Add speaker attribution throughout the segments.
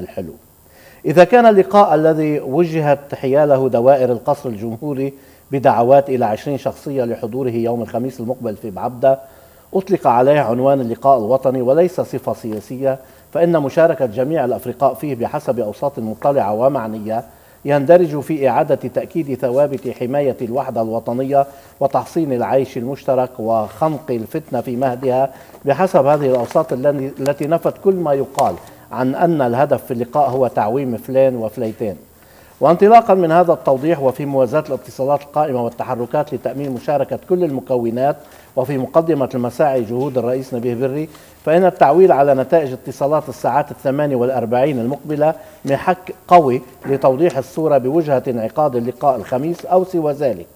Speaker 1: الحلو. إذا كان اللقاء الذي وجهت حياله دوائر القصر الجمهوري بدعوات إلى 20 شخصية لحضوره يوم الخميس المقبل في بعبدة أطلق عليه عنوان اللقاء الوطني وليس صفة سياسية، فإن مشاركة جميع الأفرقاء فيه بحسب أوساط مطلعة ومعنية يندرج في إعادة تأكيد ثوابت حماية الوحدة الوطنية وتحصين العيش المشترك وخنق الفتنة في مهدها بحسب هذه الأوساط التي نفت كل ما يقال عن أن الهدف في اللقاء هو تعويم فلان وفليتين. وانطلاقا من هذا التوضيح وفي موازاة الاتصالات القائمة والتحركات لتأمين مشاركة كل المكونات وفي مقدمة المساعي جهود الرئيس نبيه بري، فإن التعويل على نتائج اتصالات الساعات 48 المقبلة محك قوي لتوضيح الصورة بوجهة انعقاد اللقاء الخميس أو سوى ذلك.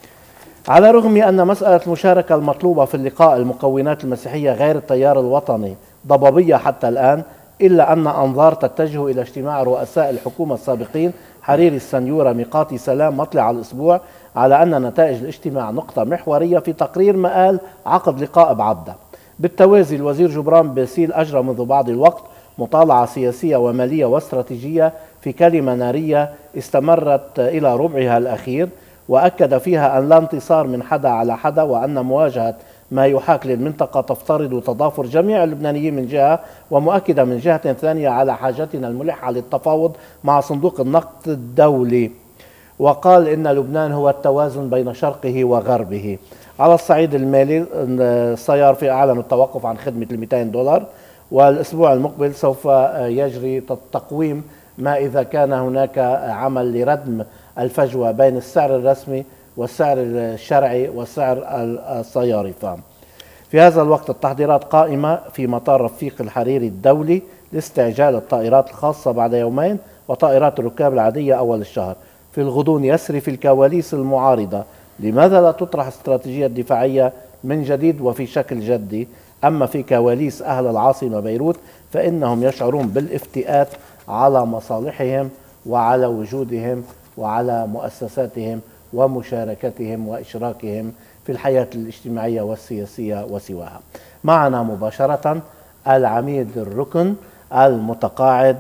Speaker 1: على الرغم أن مسألة المشاركة المطلوبة في اللقاء المكونات المسيحية غير التيار الوطني ضبابية حتى الآن، إلا أن أنظار تتجه إلى اجتماع رؤساء الحكومة السابقين حريري السنيورة ميقاتي سلام مطلع الأسبوع على أن نتائج الاجتماع نقطة محورية في تقرير مآل عقد لقاء بعبدة. بالتوازي الوزير جبران باسيل أجرى منذ بعض الوقت مطالعة سياسية ومالية واستراتيجية في كلمة نارية استمرت إلى ربعها الأخير، وأكد فيها أن لا انتصار من حدا على حدا، وأن مواجهة ما يحاك للمنطقة تفترض تضافر جميع اللبنانيين من جهة، ومؤكدة من جهة ثانية على حاجتنا الملحة للتفاوض مع صندوق النقد الدولي. وقال إن لبنان هو التوازن بين شرقه وغربه. على الصعيد المالي السيار في أعلن التوقف عن خدمة $200، والأسبوع المقبل سوف يجري تقويم ما إذا كان هناك عمل لردم الفجوة بين السعر الرسمي والسعر الشرعي والسعر السياري. في هذا الوقت التحضيرات قائمة في مطار رفيق الحريري الدولي لاستعجال الطائرات الخاصة بعد يومين وطائرات الركاب العادية أول الشهر. في الغضون يسري في الكواليس المعارضة لماذا لا تطرح استراتيجية دفاعية من جديد وفي شكل جدي. أما في كواليس أهل العاصمة بيروت فإنهم يشعرون بالافتئات على مصالحهم وعلى وجودهم وعلى مؤسساتهم ومشاركتهم وإشراكهم في الحياة الاجتماعية والسياسية وسواها. معنا مباشرة العميد الركن المتقاعد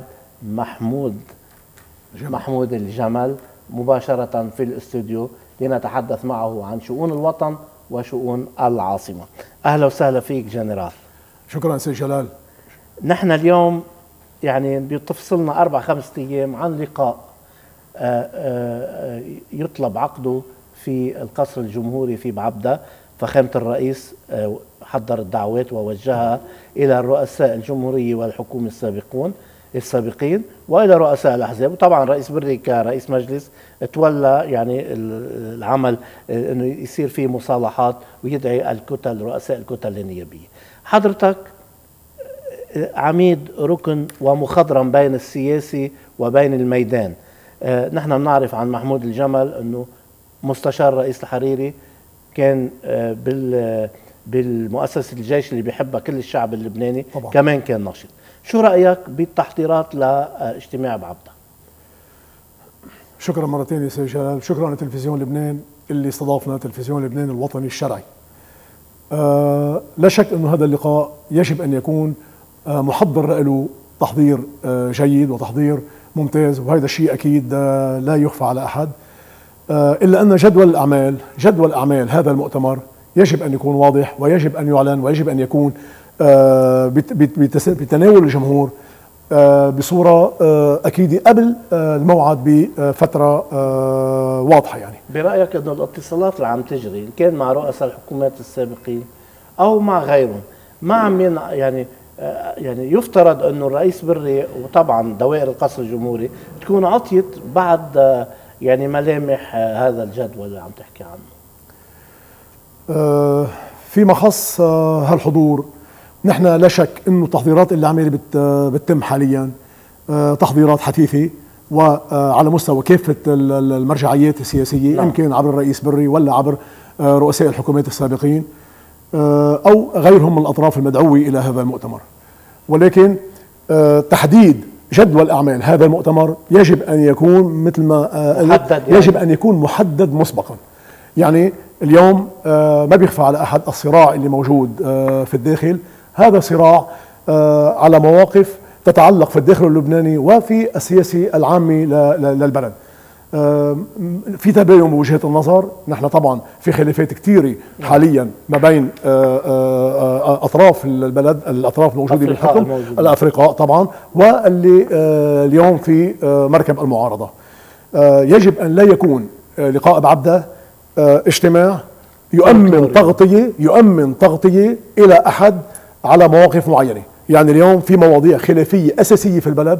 Speaker 1: محمود الجمل مباشرة في الاستوديو لنتحدث معه عن شؤون الوطن وشؤون العاصمة. أهلا وسهلا فيك جنرال.
Speaker 2: شكرا سيد جلال.
Speaker 1: نحن اليوم يعني بتفصلنا 4-5 أيام عن لقاء يطلب عقده في القصر الجمهوري في بعبدة. فخامة الرئيس حضر الدعوات ووجهها إلى الرؤساء الجمهورية والحكومة السابقين وإلى رؤساء الأحزاب، وطبعا رئيس بري كرئيس مجلس تولى يعني العمل أنه يصير فيه مصالحات ويدعي رؤساء الكتل النيابية. حضرتك عميد ركن ومخضرم بين السياسي وبين الميدان. نحن بنعرف عن محمود الجمل أنه مستشار رئيس الحريري، كان بالمؤسسة الجيش اللي بيحبها كل الشعب اللبناني طبعا. كمان كان نشيط. شو رأيك بالتحضيرات لاجتماع بعبدة؟
Speaker 2: شكرا مرتين يا سيد جلال. شكرا لتلفزيون لبنان اللي استضافنا، تلفزيون لبنان الوطني الشرعي. لا شك أنه هذا اللقاء يجب أن يكون محضر له تحضير جيد وتحضير ممتاز، وهذا الشيء أكيد لا يخفى على أحد. إلا أن جدول أعمال هذا المؤتمر يجب أن يكون واضح ويجب أن يعلن ويجب أن يكون بتناول الجمهور بصورة أكيد قبل الموعد بفترة واضحة. يعني
Speaker 1: برأيك أن الاتصالات اللي عم تجري كان مع رؤساء الحكومات السابقين أو مع غيرهم مع من يعني يفترض أنه الرئيس بري وطبعا دوائر القصر الجمهوري تكون عطيت بعد يعني ملامح هذا الجدول اللي عم تحكي عنه؟
Speaker 2: فيما خص هالحضور، نحن لا شك انه التحضيرات اللي عمالة بتتم حاليا تحضيرات حثيثة وعلى مستوى كافة المرجعيات السياسية. نعم. إن كان عبر الرئيس بري ولا عبر رؤساء الحكومات السابقين أو غيرهم من الأطراف المدعوة إلى هذا المؤتمر. ولكن تحديد جدول أعمال هذا المؤتمر يجب أن يكون مثل ما يجب أن يكون محدد مسبقا. يعني اليوم ما بيخفى على أحد الصراع اللي موجود في الداخل. هذا صراع على مواقف تتعلق في الداخل اللبناني وفي السياسي العامي للبلد. في تباين بوجهات النظر، نحن طبعا في خلافات كثيره حاليا ما بين اطراف البلد، الاطراف الموجوده بالحكم، الافرقاء طبعا، واللي اليوم في مركب المعارضه. يجب ان لا يكون لقاء بعبده اجتماع يؤمن تغطيه الى احد على مواقف معينه. يعني اليوم في مواضيع خلافيه اساسيه في البلد،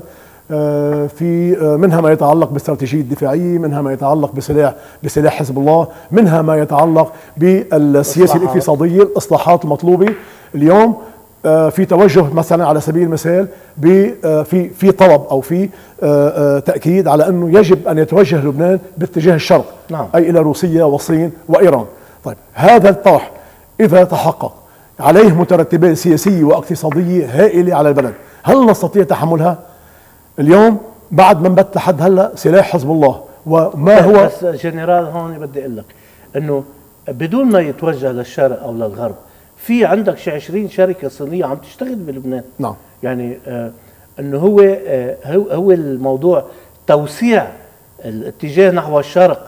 Speaker 2: في منها ما يتعلق بالاستراتيجيه الدفاعيه، منها ما يتعلق بسلاح حزب الله، منها ما يتعلق بالسياسه الاقتصاديه، الاصلاحات المطلوبه. اليوم في توجه مثلا على سبيل المثال في طلب او في تاكيد على انه يجب ان يتوجه لبنان باتجاه الشرق،
Speaker 1: نعم.
Speaker 2: اي الى روسيا والصين وايران. طيب هذا الطرح اذا تحقق عليه مترتبات سياسيه واقتصاديه هائله على البلد، هل نستطيع تحملها؟ اليوم بعد ما نبت لحد هلا سلاح حزب الله وما هو.
Speaker 1: بس جنرال هون بدي اقول لك انه بدون ما يتوجه للشرق او للغرب، في عندك شي 20 شركه صينيه عم تشتغل بلبنان.
Speaker 2: نعم.
Speaker 1: يعني انه هو الموضوع توسيع الاتجاه نحو الشرق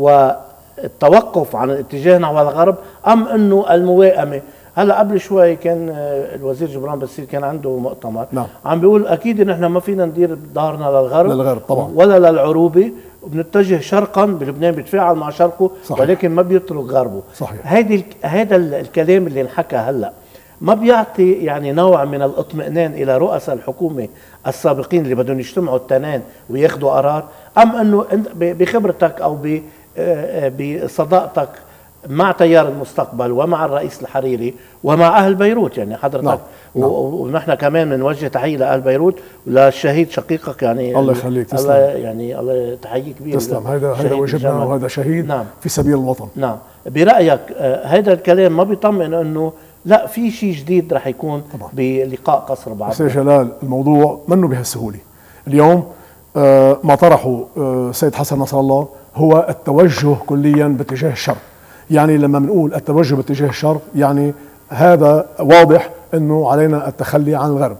Speaker 1: والتوقف عن الاتجاه نحو الغرب، ام انه الموائمه. هلا قبل شوي كان الوزير جبران باسيل كان عنده مؤتمر،
Speaker 2: نعم.
Speaker 1: عم بيقول اكيد نحن ما فينا ندير ظهرنا للغرب
Speaker 2: طبعا،
Speaker 1: ولا للعروبه، وبنتجه شرقا. بلبنان بيتفاعل مع شرقه، صحيح. ولكن ما بيترك غربه.
Speaker 2: صحيح.
Speaker 1: هذا الكلام اللي انحكى هلا ما بيعطي يعني نوع من الاطمئنان الى رؤساء الحكومه السابقين اللي بدهم يجتمعوا التنين وياخذوا قرار، ام انه بخبرتك او بصداقتك مع تيار المستقبل ومع الرئيس الحريري ومع اهل بيروت، يعني حضرتك
Speaker 2: نعم.
Speaker 1: ونحن كمان بنوجه تحيه لاهل بيروت وللشهيد شقيقك، يعني
Speaker 2: الله يخليك، تسلم.
Speaker 1: الله يعني الله تحيه كبيره،
Speaker 2: تسلم. هذا واجبنا وهذا شهيد، نعم. في سبيل الوطن.
Speaker 1: نعم. برايك هذا الكلام ما بيطمئن انه لا في شيء جديد رح يكون طبعا بلقاء قصر بعبده؟
Speaker 2: سيد جلال، الموضوع منه بهالسهوله. اليوم ما طرحه السيد حسن نصر الله هو التوجه كليا باتجاه الشرق. يعني لما بنقول التوجه باتجاه الشرق، يعني هذا واضح انه علينا التخلي عن الغرب.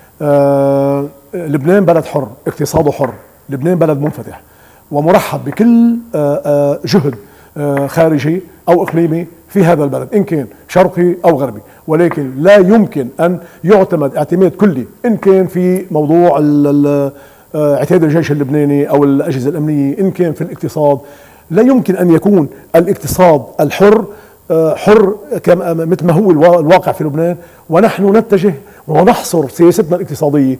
Speaker 2: لبنان بلد حر، اقتصاده حر، لبنان بلد منفتح ومرحب بكل جهد خارجي او اقليمي في هذا البلد، ان كان شرقي او غربي، ولكن لا يمكن ان يعتمد اعتماد كلي ان كان في موضوع اعتياد الجيش اللبناني او الاجهزه الامنيه، ان كان في الاقتصاد. لا يمكن أن يكون الاقتصاد الحر حر مثل ما هو الواقع في لبنان، ونحن نتجه ونحصر سياستنا الاقتصادية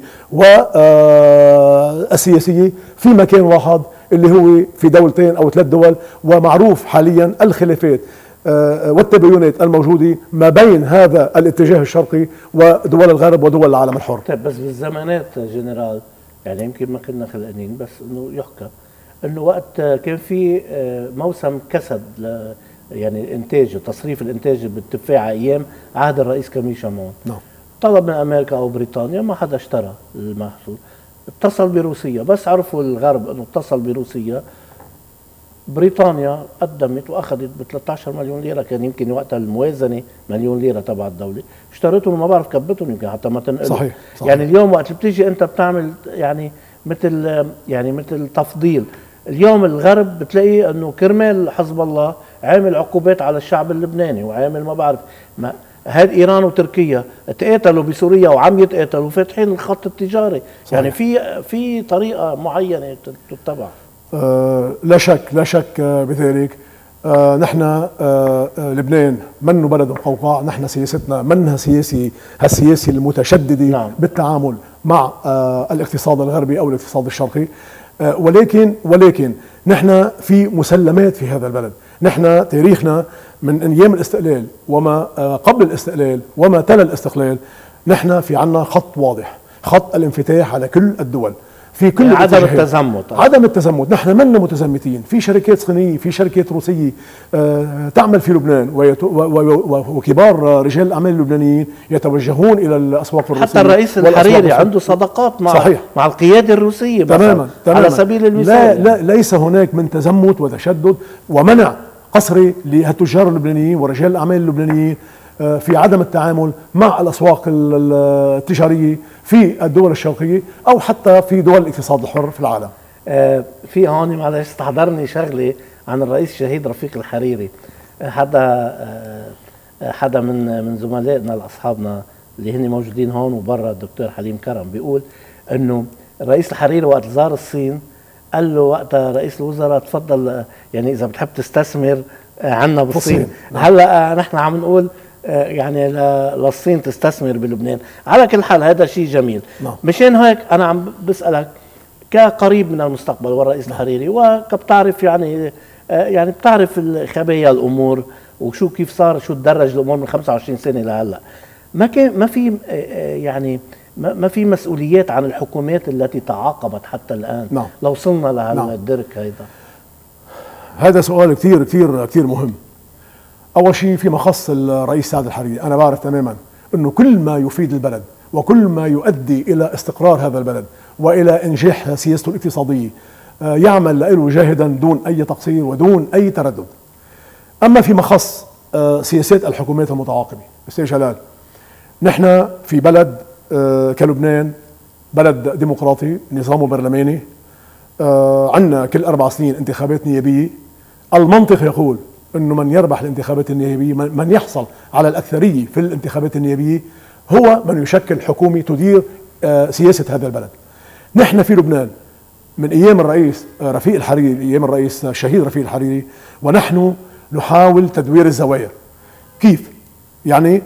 Speaker 2: والسياسية في مكان واحد اللي هو في دولتين أو 3 دول. ومعروف حاليا الخلافات والتباينات الموجودة ما بين هذا الاتجاه الشرقي ودول الغرب ودول العالم الحر.
Speaker 1: طيب بس بالزمانات جنرال، يعني يمكن ما كنا خلقانين، بس انه يحكى انه وقت كان في موسم كسد يعني الانتاج تصريف الانتاج بالتفاحه ايام عهد الرئيس كاميل شامون،
Speaker 2: نعم.
Speaker 1: طلب من امريكا او بريطانيا، ما حدا اشترى المحصول. اتصل بروسيا، بس عرفوا الغرب انه اتصل بروسيا، بريطانيا قدمت واخذت ب 13 مليون ليره، كان يمكن وقتها الموازنه مليون ليره تبع الدوله، اشتريتهم وما بعرف كبتهم يمكن حتى ما تنقلوا.
Speaker 2: صحيح.
Speaker 1: يعني اليوم وقت بتيجي انت بتعمل يعني مثل تفضيل، اليوم الغرب بتلاقي انه كرمال حزب الله عامل عقوبات على الشعب اللبناني، وعامل ما بعرف هاد ايران وتركيا تقاتلوا بسوريا وعم يتقاتلوا فاتحين الخط التجاري. صحيح. يعني في طريقه معينه تتبع.
Speaker 2: لا شك بذلك. نحن لبنان منه بلد قوقاع، نحن سياستنا منها هالسياسي المتشدده، نعم. بالتعامل مع الاقتصاد الغربي او الاقتصاد الشرقي. ولكن نحن في مسلمات في هذا البلد. نحن تاريخنا من ايام الاستقلال وما قبل الاستقلال وما تلا الاستقلال، نحن في عنا خط واضح، خط الانفتاح على كل الدول في كل
Speaker 1: عدم التزمت.
Speaker 2: عدم التزمت، نحن منا متزمتين. في شركات صينيه، في شركات روسيه تعمل في لبنان، وكبار رجال الاعمال اللبنانيين يتوجهون الى الاسواق الروسيه.
Speaker 1: حتى الرئيس الحريري عنده صداقات مع
Speaker 2: صحيح.
Speaker 1: مع القياده الروسيه
Speaker 2: تماما.
Speaker 1: على سبيل المثال.
Speaker 2: لا ليس هناك من تزمت وتشدد ومنع قسري للتجار اللبنانيين ورجال الاعمال اللبنانيين في عدم التعامل مع الأسواق التجارية في الدول الشرقية أو حتى في دول الاقتصاد الحر في العالم.
Speaker 1: في هون معلش استحضرني شغلة عن الرئيس الشهيد رفيق الحريري. حدا من زملائنا لاصحابنا اللي هن موجودين هون وبرا، الدكتور حليم كرم، بيقول انه الرئيس الحريري وقت زار الصين قال له وقتها رئيس الوزراء تفضل يعني اذا بتحب تستثمر عنا بالصين. هلا نحن عم نقول يعني للصين تستثمر بلبنان. على كل حال هذا شيء جميل. مشان هيك انا عم بسألك كقريب من المستقبل والرئيس الحريري، وكبتعرف يعني بتعرف خبايا الامور وشو كيف صار، شو تدرج الامور من 25 سنه لهلا. ما في يعني ما في مسؤوليات عن الحكومات التي تعاقبت حتى الان لو وصلنا لهالدرك.
Speaker 2: هذا سؤال كثير كثير كثير مهم. اول شيء فيما خص الرئيس سعد الحريري، انا بعرف تماما انه كل ما يفيد البلد وكل ما يؤدي الى استقرار هذا البلد والى انجاح سياسته الاقتصاديه يعمل له جاهدا دون اي تقصير ودون اي تردد. اما فيما خص سياسات الحكومات المتعاقبه، استاذ جلال، نحن في بلد كلبنان، بلد ديمقراطي نظامه برلماني، عندنا كل 4 سنين انتخابات نيابيه. المنطق يقول انه من يربح الانتخابات النيابيه، من يحصل على الاكثريه في الانتخابات النيابيه، هو من يشكل حكومه تدير سياسه هذا البلد. نحن في لبنان من ايام الرئيس رفيق الحريري، ايام الرئيس الشهيد رفيق الحريري، ونحن نحاول تدوير الزوايا. كيف؟ يعني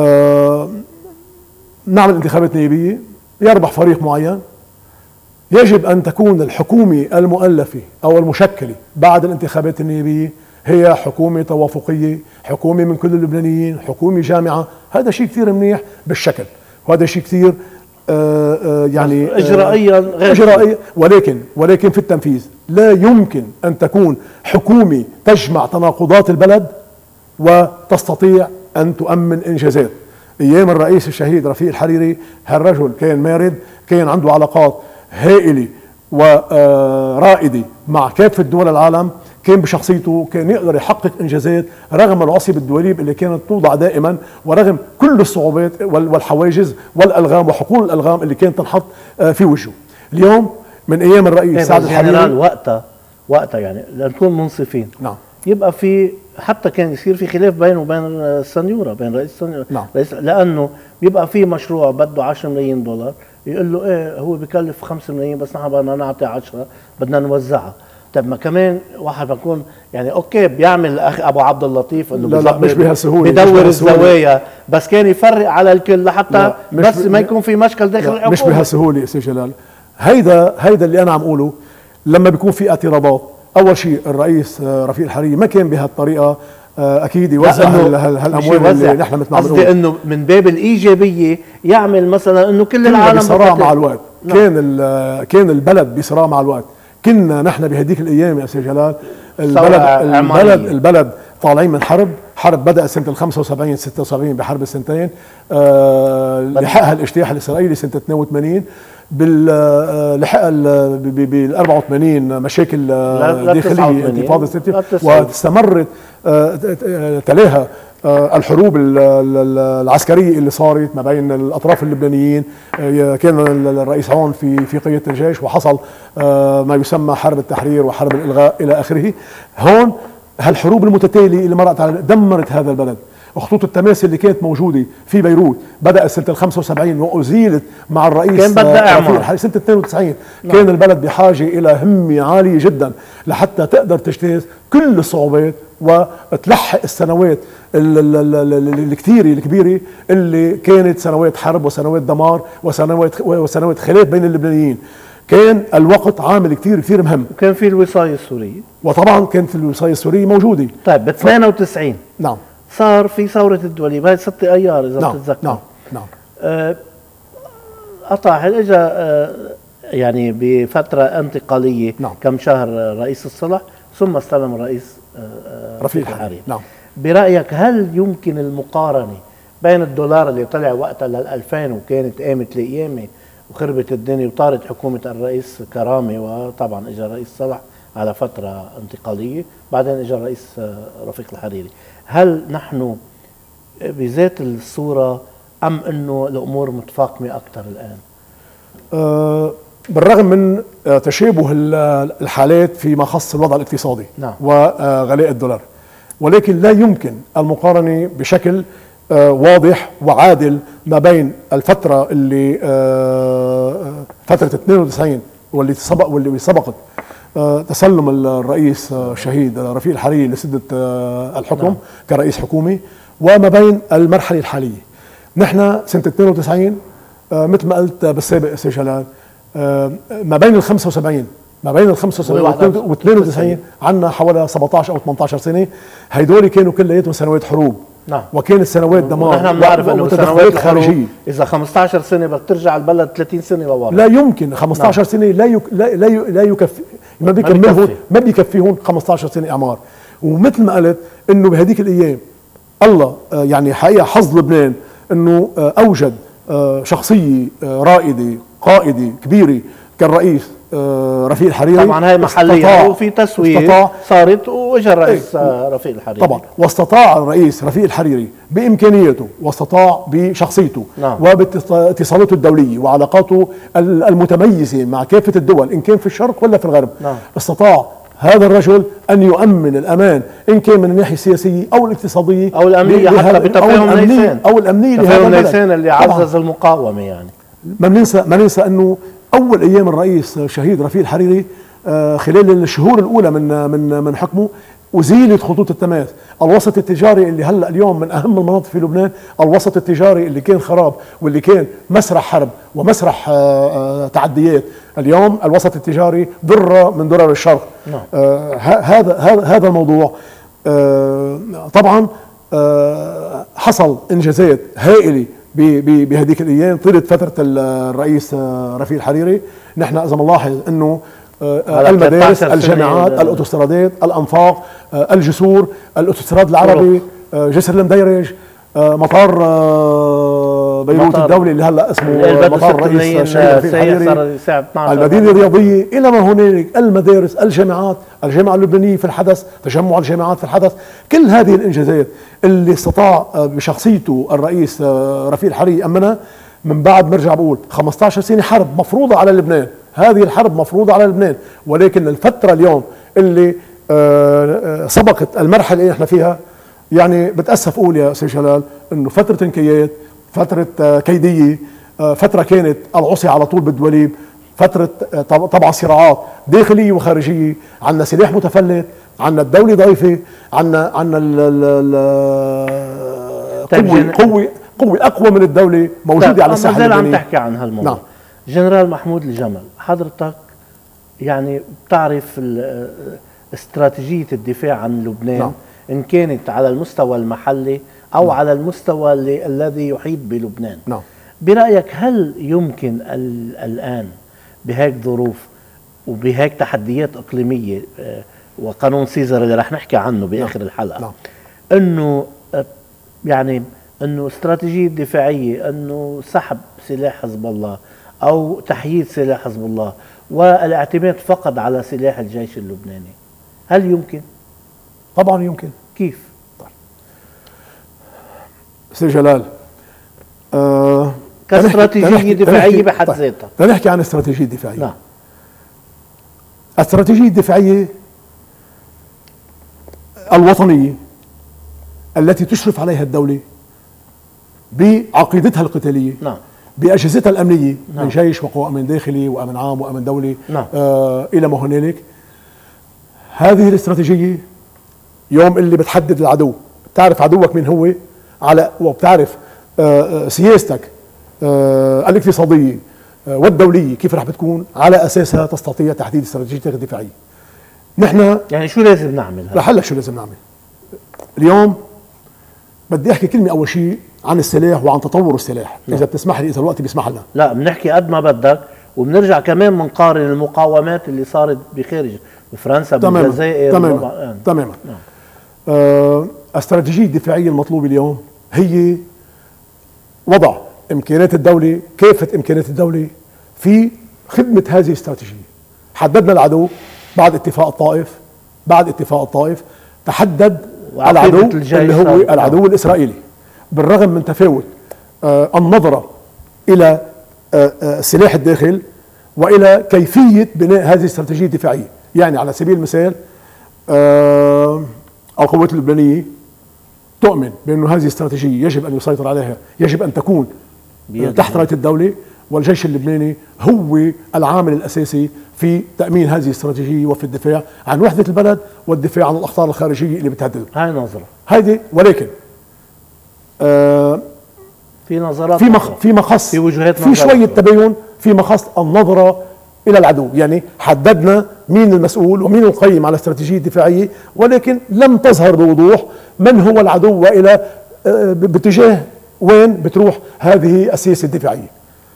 Speaker 2: نعمل انتخابات نيابيه، يربح فريق معين، يجب ان تكون الحكومه المؤلفه او المشكله بعد الانتخابات النيابيه هي حكومه توافقيه، حكومه من كل اللبنانيين، حكومه جامعه. هذا شيء كثير منيح بالشكل، وهذا شيء كثير يعني
Speaker 1: اجرائيا غير
Speaker 2: اجرائيا، ولكن في التنفيذ لا يمكن ان تكون حكومه تجمع تناقضات البلد وتستطيع ان تؤمن انجازات. ايام الرئيس الشهيد رفيق الحريري هالرجل كان مارد، كان عنده علاقات هائله ورائده مع كافه دول العالم، كان بشخصيته كان يقدر يحقق انجازات رغم العصي بالدواليب اللي كانت توضع دائما، ورغم كل الصعوبات والحواجز والالغام وحقول الالغام اللي كانت تنحط في وجهه. اليوم من ايام الرئيس سعد الحريري
Speaker 1: وقتها يعني لنكون منصفين، يبقى في حتى كان يصير في خلاف بينه وبين السنيوره، بين رئيس السنيوره لانه بيبقى في مشروع بده 10 ملايين دولار، يقول له ايه هو بكلف 5 ملايين بس نحن بدنا نعطي 10 بدنا نوزعها. طب ما كمان واحد بكون يعني اوكي بيعمل الاخ ابو عبد اللطيف انه
Speaker 2: لا مش بهالسهوله،
Speaker 1: بدور الزوايا، بس كان يفرق على الكل لحتى بس ما يكون في مشكل داخل الحكومه.
Speaker 2: مش بهالسهوله استاذ جلال. هيدا اللي انا عم اقوله. لما بيكون في اعتراضات، اول شيء الرئيس رفيق الحريري ما كان بهالطريقه اكيد يوزع هالاموال اللي نحن مثل ما
Speaker 1: قصدي انه من باب الايجابيه يعمل مثلا انه كل العالم
Speaker 2: بصراع مع الوقت. كان البلد بصراع مع الوقت. كنا نحن بهديك الايام يا استاذ جلال البلد طالعين من حرب بدأت سنة 75 76 بحرب السنتين، لحقها الاجتياح الإسرائيلي سنة 82، لحقها بال 84 مشاكل داخلية انتفاضة 6، واستمرت تلاها الحروب العسكرية اللي صارت ما بين الأطراف اللبنانيين. كان الرئيس عون في قيادة الجيش، وحصل ما يسمى حرب التحرير وحرب الإلغاء إلى آخره. هون هالحروب المتتالية اللي مرت على دمرت هذا البلد. وخطوط التماس اللي كانت موجودة في بيروت بدأت سنة 75 وأزيلت مع الرئيس
Speaker 1: كان بدها إعمار
Speaker 2: سنة 92. كان البلد بحاجة إلى همة عالية جدا لحتى تقدر تجتاز كل الصعوبات وتلحق السنوات الكثيرة الكبيرة اللي كانت سنوات حرب وسنوات دمار وسنوات خلاف بين اللبنانيين. كان الوقت عامل كثير كثير مهم،
Speaker 1: وكان في الوصاية السورية،
Speaker 2: وطبعا كانت الوصاية السورية موجودة.
Speaker 1: طيب ب 92
Speaker 2: نعم
Speaker 1: صار في ثورة الدواليب، هاي 6 أيار إذا بتتذكر.
Speaker 2: نعم
Speaker 1: قطع اجى يعني بفترة انتقالية كم شهر رئيس الصلح، ثم استلم الرئيس
Speaker 2: رفيق الحريري.
Speaker 1: برأيك هل يمكن المقارنة بين الدولار اللي طلع وقتها لل2000 وكانت قامت لقيامة وخربت الدنيا وطارت حكومة الرئيس كرامي، وطبعا اجى الرئيس صلح على فترة انتقالية، بعدين اجى الرئيس رفيق الحريري، هل نحن بذات الصورة أم أنه الأمور متفاقمة أكثر الآن؟
Speaker 2: بالرغم من تشابه الحالات فيما خص الوضع الاقتصادي
Speaker 1: نعم.
Speaker 2: وغلاء الدولار، ولكن لا يمكن المقارنة بشكل واضح وعادل ما بين الفترة اللي فترة 92 واللي سبقت تسلم الرئيس الشهيد رفيق الحريري لسدة الحكم نعم. كرئيس حكومي، وما بين المرحلة الحالية. نحن سنة 92 مثل ما قلت بالسابق سي جلال، ما بين ال 75 و 92 عندنا حوالي 17 او 18 سنه، هيدول كانوا كلياتهم سنوات حروب
Speaker 1: نعم.
Speaker 2: وكانت سنوات دمار.
Speaker 1: نحن بنعرف انه سنوات
Speaker 2: خارجيه،
Speaker 1: اذا 15 سنه بدك ترجع البلد 30 سنه لورا،
Speaker 2: لا يمكن 15 نعم. سنه لا يكفي، ما بيكفيهم 15 سنه اعمار. ومثل ما قلت انه بهذيك الايام الله يعني حقيقه حظ لبنان انه اوجد شخصيه رائده قائده كبيره كالرئيس رفيق الحريري.
Speaker 1: طبعا هاي محلية وفي تسوية صارت واجى الرئيس رفيق الحريري
Speaker 2: طبعا، واستطاع الرئيس رفيق الحريري بإمكانياته واستطاع بشخصيته نعم. وباتصالاته الدولية وعلاقاته المتميزة مع كافة الدول إن كان في الشرق ولا في الغرب نعم. استطاع هذا الرجل أن يؤمن الأمان إن كان من الناحية السياسية أو الاقتصادية
Speaker 1: أو الأمنية، حتى بتفاهم نيسان
Speaker 2: أو الأمنية
Speaker 1: تفاهم نيسان اللي عزز المقاومة. يعني
Speaker 2: ما ننسى أنه أول أيام الرئيس الشهيد رفيق الحريري خلال الشهور الأولى من حكمه أزيلت خطوط التماس. الوسط التجاري اللي هلا اليوم من أهم المناطق في لبنان، الوسط التجاري اللي كان خراب واللي كان مسرح حرب ومسرح تعديات، اليوم الوسط التجاري ذرة من درر الشرق. هذا الموضوع طبعا حصل إنجازات هائلة بهذيك الايام طيله فتره الرئيس رفيق الحريري. نحن اذا بنلاحظ انه المدارس، الجامعات، الاوتوسترادات، الانفاق، الجسور، الاوتوستراد العربي، جسر المديرج، مطار بيروت الدولي اللي هلا اسمه مطار الرئيس الشهيد رفيق الحريري، المدينه الرياضيه، الى ما هنالك، المدارس، الجامعات، الجامعه اللبنانيه في الحدث، تجمع الجامعات في الحدث، كل هذه الانجازات اللي استطاع بشخصيته الرئيس رفيق الحريري يأمنها. من بعد برجع بقول 15 سنه حرب مفروضه على لبنان، هذه الحرب مفروضه على لبنان، ولكن الفتره اليوم اللي سبقت المرحله اللي احنا فيها، يعني بتأسف أقول يا سي جلال إنه فترة انكيات، فترة كيدية، فترة كانت العصي على طول بالدوليب، فترة طبعا صراعات داخلية وخارجية، عندنا سلاح متفلت، عندنا الدولة ضعيفة، عندنا قوة أقوى من الدولة موجودة على الساحة اللبنانية.
Speaker 1: عم تحكي عن هالموضوع. نعم. جنرال محمود الجمل، حضرتك يعني بتعرف استراتيجية الدفاع عن لبنان نعم. إن كانت على المستوى المحلي أو نعم. على المستوى الذي يحيط بلبنان نعم. برأيك هل يمكن الآن بهيك ظروف وبهيك تحديات إقليمية وقانون سيزر اللي رح نحكي عنه بآخر نعم. الحلقة نعم. أنه يعني أنه استراتيجية دفاعية، أنه سحب سلاح حزب الله أو تحييد سلاح حزب الله والاعتماد فقط على سلاح الجيش اللبناني، هل يمكن؟
Speaker 2: طبعا يمكن.
Speaker 1: كيف؟
Speaker 2: طيب. سي جلال
Speaker 1: كاستراتيجية دفاعية بحد ذاتها.
Speaker 2: نحكي عن استراتيجية دفاعية.
Speaker 1: نعم.
Speaker 2: الاستراتيجية الدفاعية الوطنية التي تشرف عليها الدولة بعقيدتها القتالية نعم. بأجهزتها الأمنية نعم. من جيش وقوى أمن داخلي وأمن عام وأمن دولي نعم. إلى ما هنالك. هذه الاستراتيجية يوم اللي بتحدد العدو، بتعرف عدوك مين هو وبتعرف سياستك الاقتصادية والدولية كيف رح بتكون، على أساسها تستطيع تحديد استراتيجيتك الدفاعية. نحن
Speaker 1: يعني شو لازم نعمل؟
Speaker 2: رح لك شو لازم نعمل. اليوم بدي أحكي كلمة أول شيء عن السلاح وعن تطور السلاح إذا بتسمح لي، إذا الوقت بيسمح لنا.
Speaker 1: لا بنحكي قد ما بدك، وبنرجع كمان بنقارن المقاومات اللي صارت بخارج بفرنسا بالجزائر.
Speaker 2: تماما. الاستراتيجية الدفاعية المطلوبة اليوم هي وضع إمكانيات الدولة، كافة إمكانيات الدولة في خدمة هذه الاستراتيجية. حددنا العدو بعد اتفاق الطائف، تحدد العدو اللي هو العدو الإسرائيلي. بالرغم من تفاوت النظرة إلى سلاح الداخل وإلى كيفية بناء هذه الاستراتيجية الدفاعية. يعني على سبيل المثال القوات اللبنانية تؤمن بأن هذه الاستراتيجية يجب أن يسيطر عليها، يجب أن تكون تحت راية الدولة، والجيش اللبناني هو العامل الأساسي في تأمين هذه الاستراتيجية وفي الدفاع عن وحدة البلد والدفاع عن الأخطار الخارجية اللي بتهدده.
Speaker 1: هاي نظرة
Speaker 2: هذه، ولكن
Speaker 1: في نظرات
Speaker 2: في مخص،
Speaker 1: في وجهات
Speaker 2: في شوية تباين في مخص النظرة إلى العدو. يعني حددنا مين المسؤول ومين القيم على الاستراتيجية الدفاعية، ولكن لم تظهر بوضوح من هو العدو وإلى باتجاه وين بتروح هذه السياسة الدفاعية.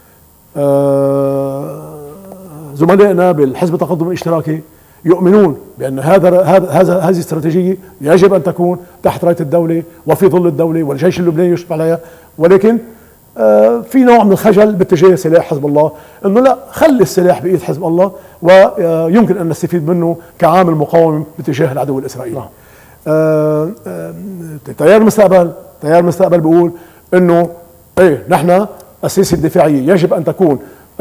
Speaker 2: زملائنا بالحزب التقدم الاشتراكي يؤمنون بأن هذه الاستراتيجية يجب أن تكون تحت راية الدولة وفي ظل الدولة والجيش اللبناني يشرف عليها، ولكن في نوع من الخجل باتجاه سلاح حزب الله، انه لا، خلي السلاح بايد حزب الله ويمكن ان نستفيد منه كعامل مقاوم باتجاه العدو الاسرائيلي. تيار المستقبل بيقول انه ايه، نحن السياسه الدفاعيه يجب ان تكون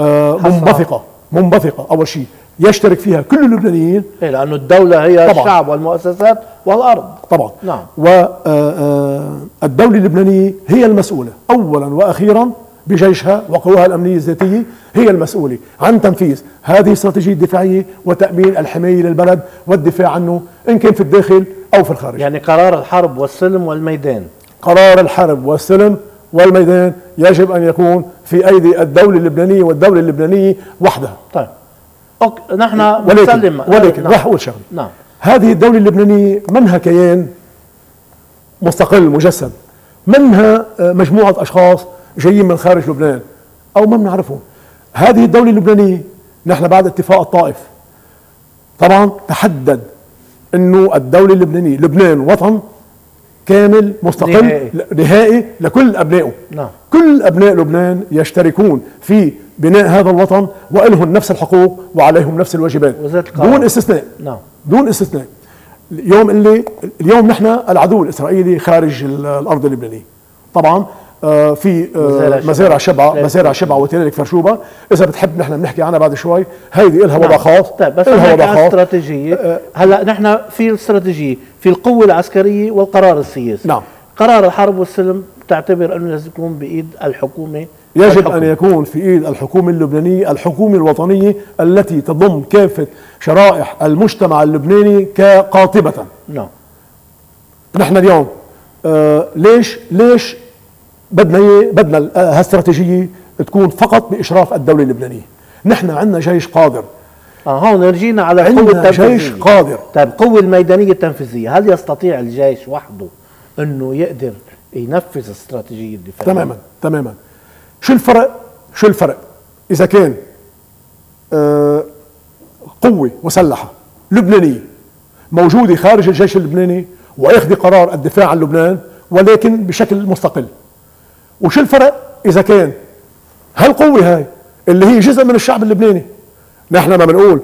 Speaker 2: منبثقه اول شيء يشترك فيها كل اللبنانيين،
Speaker 1: لانه الدوله هي طبعًا الشعب والمؤسسات والارض
Speaker 2: طبعا.
Speaker 1: نعم.
Speaker 2: والدوله اللبنانيه هي المسؤوله اولا واخيرا بجيشها وقواها الامنيه الذاتيه، هي المسؤوله عن تنفيذ هذه الاستراتيجيه الدفاعيه وتامين الحمايه للبلد والدفاع عنه ان كان في الداخل او في الخارج.
Speaker 1: يعني قرار الحرب والسلم والميدان،
Speaker 2: قرار الحرب والسلم والميدان يجب ان يكون في ايدي الدوله اللبنانيه والدوله اللبنانيه وحدها.
Speaker 1: طيب نحن بنسلم،
Speaker 2: ولكن راح اقول شغله.
Speaker 1: نعم.
Speaker 2: هذه الدوله اللبنانيه منها كيان مستقل مجسد، منها مجموعه اشخاص جايين من خارج لبنان او ما بنعرفهم. هذه الدوله اللبنانيه نحن بعد اتفاق الطائف طبعا تحدد انه الدوله اللبنانيه، لبنان وطن كامل مستقل نهائي لكل أبنائه.
Speaker 1: نعم. كل
Speaker 2: أبناء لبنان يشتركون في بناء هذا الوطن وإلهم نفس الحقوق وعليهم نفس الواجبات دون استثناء.
Speaker 1: نعم.
Speaker 2: دون استثناء. اليوم نحن العدو الإسرائيلي خارج الأرض اللبنانية طبعا، في مزارع شبعة وتلك فرشوبة، إذا بتحب نحن بنحكي عنها بعد شوي. هيدي إلها وضع خاص.
Speaker 1: طيب بس إلها استراتيجية. هلا نحن في الاستراتيجية، في القوة العسكرية والقرار السياسي.
Speaker 2: نعم.
Speaker 1: قرار الحرب والسلم تعتبر أنه لازم يكون بإيد الحكومة،
Speaker 2: يجب أن يكون في إيد الحكومة اللبنانية، الحكومة الوطنية التي تضم كافة شرائح المجتمع اللبناني كقاطبة.
Speaker 1: نعم.
Speaker 2: نحن اليوم ليش بدنا هالاستراتيجية تكون فقط بإشراف الدولة اللبنانية؟ نحن عندنا جيش قادر.
Speaker 1: هون رجينا على القوة التنفيذية.
Speaker 2: جيش قادر.
Speaker 1: طيب القوة الميدانية التنفيذية، هل يستطيع الجيش وحده أنه يقدر ينفذ استراتيجية الدفاع؟
Speaker 2: تماما. شو الفرق إذا كان قوة مسلحة لبنانية موجودة خارج الجيش اللبناني وياخذ قرار الدفاع عن لبنان ولكن بشكل مستقل، وشو الفرق إذا كان هالقوة هاي اللي هي جزء من الشعب اللبناني؟ نحن ما بنقول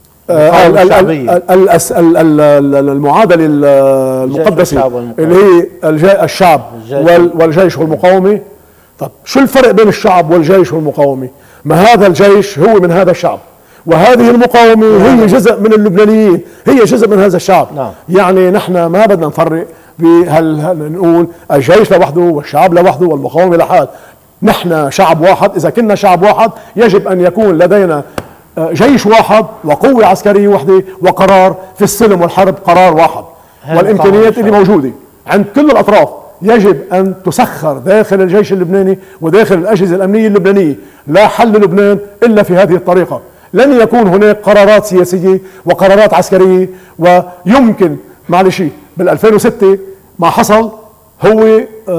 Speaker 2: المعادلة المقدسة اللي هي الشعب والجيش والمقاومة. طب شو الفرق بين الشعب والجيش والمقاومة؟ ما هذا الجيش هو من هذا الشعب، وهذه المقاومة هي جزء من اللبنانيين، هي جزء من هذا الشعب. يعني نحن ما بدنا نفرق نقول الجيش لوحده والشعب لوحده والمقاومة لحال. نحن شعب واحد. إذا كنا شعب واحد يجب أن يكون لدينا جيش واحد وقوة عسكرية واحدة وقرار في السلم والحرب قرار واحد، والإمكانيات اللي موجودة عند كل الأطراف يجب أن تسخر داخل الجيش اللبناني وداخل الأجهزة الأمنية اللبنانية. لا حل لبنان إلا في هذه الطريقة. لن يكون هناك قرارات سياسية وقرارات عسكرية. ويمكن معلش بال2006 ما حصل هو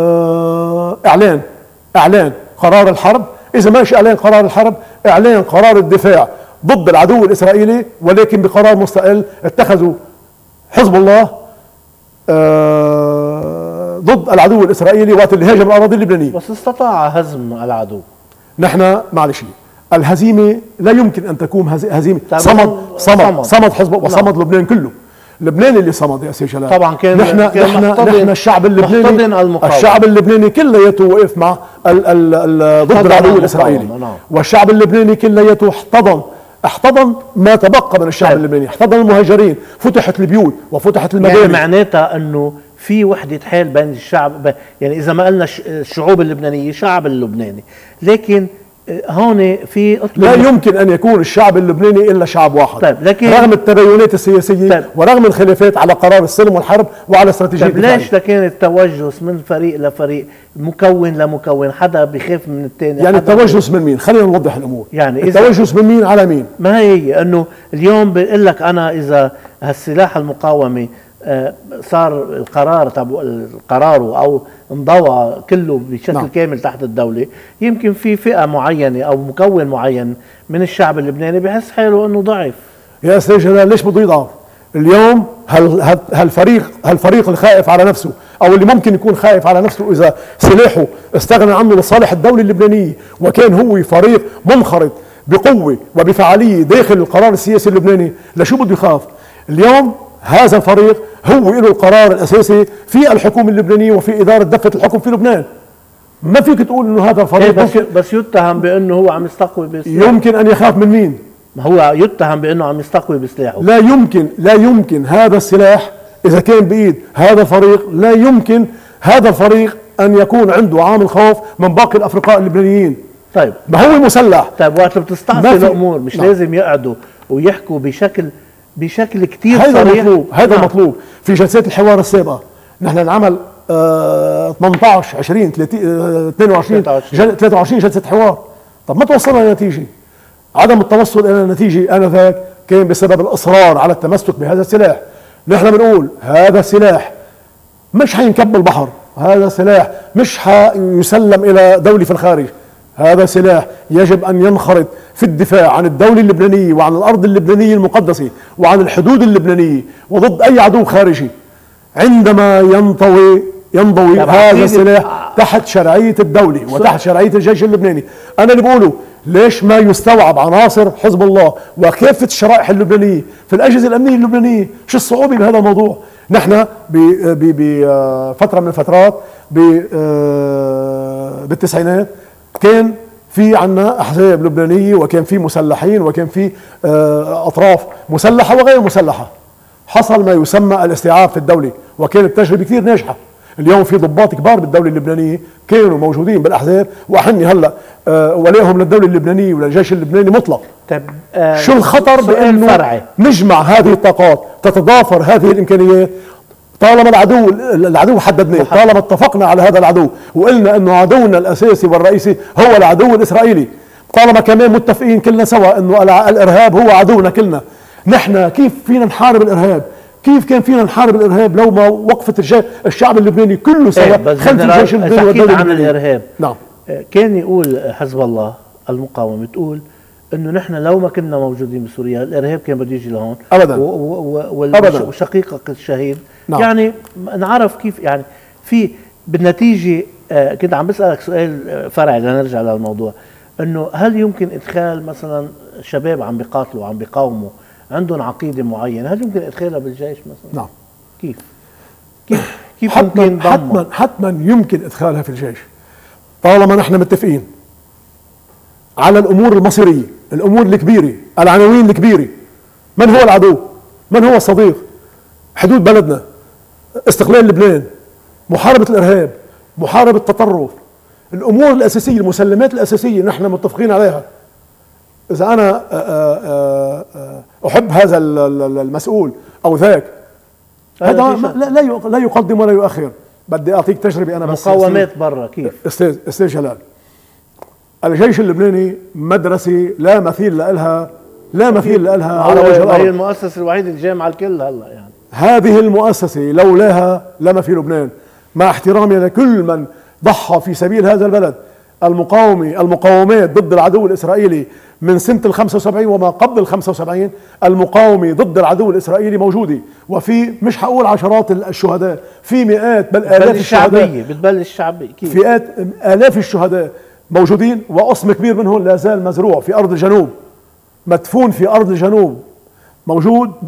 Speaker 2: إعلان قرار الحرب. إذا ماشي إعلان قرار الحرب، إعلان قرار الدفاع ضد العدو الإسرائيلي، ولكن بقرار مستقل اتخذوا حزب الله ضد العدو الإسرائيلي وقت اللي هاجم الأراضي اللبنانية.
Speaker 1: بس استطاع هزم العدو.
Speaker 2: نحن معلش الهزيمة لا يمكن أن تكون هزيمة. صمد حزب وصمد لبنان كله. لبنان اللي صمد يا سي جلال.
Speaker 1: طبعا كان
Speaker 2: نحن الشعب اللبناني الشعب اللبناني كلياته وقف مع ضد العدو الاسرائيلي، والشعب اللبناني كلياته احتضن ما تبقى من الشعب اللبناني، احتضن المهاجرين، فتحت البيوت وفتحت المدارس.
Speaker 1: يعني معناتها انه في وحدة حال بين الشعب، يعني اذا ما قلنا الشعوب اللبنانية شعب اللبناني، لكن هون في
Speaker 2: لا يمكن ان يكون الشعب اللبناني الا شعب واحد.
Speaker 1: طيب لكن
Speaker 2: رغم التباينات السياسيه، طيب ورغم الخلافات على قرار السلم والحرب وعلى استراتيجيه
Speaker 1: طيب ليش كان التوجس من فريق لفريق، مكون لمكون، حدا بيخاف من الثاني؟
Speaker 2: يعني التوجس من مين؟ خلينا نوضح الامور. يعني التوجس من مين على مين؟
Speaker 1: ما هي انه اليوم بيقول لك انا اذا هالسلاح المقاومه صار القرار قراره او انضوى كله بشكل نعم. كامل تحت الدولة، يمكن في فئة معينة او مكون معين من الشعب اللبناني بحس حاله انه ضعف.
Speaker 2: يا استاذ جلال ليش بده يضعف؟ اليوم هالفريق الخائف على نفسه او اللي ممكن يكون خائف على نفسه اذا سلاحه استغنى عنه لصالح الدولة اللبنانية، وكان هو فريق منخرط بقوة وبفعالية داخل القرار السياسي اللبناني، لشو بده يخاف؟ اليوم هذا الفريق هو له القرار الاساسي في الحكومه اللبنانيه وفي اداره دفه الحكم في لبنان. ما فيك تقول انه هذا الفريق
Speaker 1: بس يتهم بانه هو عم يستقوي بسلاحه.
Speaker 2: يمكن ان يخاف من مين؟
Speaker 1: ما هو يتهم بانه عم يستقوي بسلاحه.
Speaker 2: لا يمكن هذا السلاح اذا كان بايد هذا الفريق، لا يمكن هذا الفريق ان يكون عنده عامل خوف من باقي الافرقاء اللبنانيين.
Speaker 1: طيب
Speaker 2: ما هو مسلح.
Speaker 1: طيب وقت بتستعصي الامور مش نعم. لازم يقعدوا ويحكوا بشكل كتير صريح.
Speaker 2: هذا مطلوب. في جلسات الحوار السابقه نحن انعمل 18 20 22 23 جلسه حوار، طب ما توصلنا لنتيجه. عدم التوصل الى النتيجه انذاك كان بسبب الاصرار على التمسك بهذا السلاح. نحن بنقول هذا السلاح مش حينكب البحر، هذا السلاح مش حيسلم الى دوله في الخارج، هذا سلاح يجب أن ينخرط في الدفاع عن الدولة اللبنانية وعن الأرض اللبنانية المقدسة وعن الحدود اللبنانية وضد أي عدو خارجي. عندما ينضوي هذا السلاح تحت شرعية الدولة وتحت شرعية الجيش اللبناني. أنا اللي بقوله ليش ما يستوعب عناصر حزب الله وكافة الشرائح اللبنانية في الأجهزة الأمنية اللبنانية؟ شو الصعوبة بهذا الموضوع؟ نحن بفترة من الفترات بالتسعينات كان في عنا احزاب لبنانيه وكان في مسلحين وكان في اطراف مسلحه وغير مسلحه. حصل ما يسمى الاستيعاب في الدوله وكانت تجربه كثير ناجحه. اليوم في ضباط كبار بالدوله اللبنانيه كانوا موجودين بالاحزاب واحني هلا ولائهم للدوله اللبنانيه وللجيش اللبناني مطلق.
Speaker 1: طيب
Speaker 2: شو الخطر بانه نجمع هذه الطاقات تتضافر هذه الامكانيات؟ طالما العدو حددناه، طالما اتفقنا على هذا العدو وقلنا انه عدونا الاساسي والرئيسي هو العدو الاسرائيلي، طالما كمان متفقين كلنا سوا انه الارهاب هو عدونا كلنا، نحن كيف فينا نحارب الارهاب؟ كيف كان فينا نحارب الارهاب لو ما وقفت الشعب اللبناني كله سوا خلف الجيش اللبناني والدوله
Speaker 1: عن الارهاب؟
Speaker 2: نعم.
Speaker 1: كان يقول حزب الله المقاومه تقول انه نحن لو ما كنا موجودين بسوريا الارهاب كان بده يجي لهون
Speaker 2: ابدا
Speaker 1: ابدا وشقيقك الشهيد. نعم. يعني نعرف كيف يعني في بالنتيجه. كنت عم بسالك سؤال فرعي لنرجع للموضوع، انه هل يمكن ادخال مثلا شباب عم بيقاتلوا عم بيقاوموا عندهم عقيده معينه، هل يمكن ادخالها بالجيش مثلا؟
Speaker 2: نعم.
Speaker 1: كيف
Speaker 2: حتما يمكن ادخالها في الجيش طالما نحن متفقين على الامور المصيريه، الامور الكبيره، العناوين الكبيره. من هو العدو؟ من هو الصديق؟ حدود بلدنا، استقلال لبنان، محاربه الارهاب، محاربه التطرف، الامور الاساسيه، المسلمات الاساسيه نحن متفقين عليها. اذا انا احب هذا المسؤول او ذاك، هذا لا يقدم ولا يؤخر. بدي اعطيك تجربه انا بس.
Speaker 1: مقاومات برا كيف؟
Speaker 2: استاذ جلال، الجيش اللبناني مدرسه لا مثيل لها على وجه الارض.
Speaker 1: هي المؤسسه الوحيده الجامعه الكل هلا يعني.
Speaker 2: هذه المؤسسه لولاها لما في لبنان، مع احترامي لكل من ضحى في سبيل هذا البلد. المقاومات ضد العدو الاسرائيلي من سنه 75 وما قبل 75، المقاومه ضد العدو الاسرائيلي موجوده، وفي مش حقول عشرات الشهداء، في مئات بل الاف الشهداء.
Speaker 1: بتبلش الشعبيه كيف؟
Speaker 2: فئات الاف الشهداء موجودين، وقسم كبير منهم لا زال مزروع في ارض الجنوب، مدفون في ارض الجنوب، موجود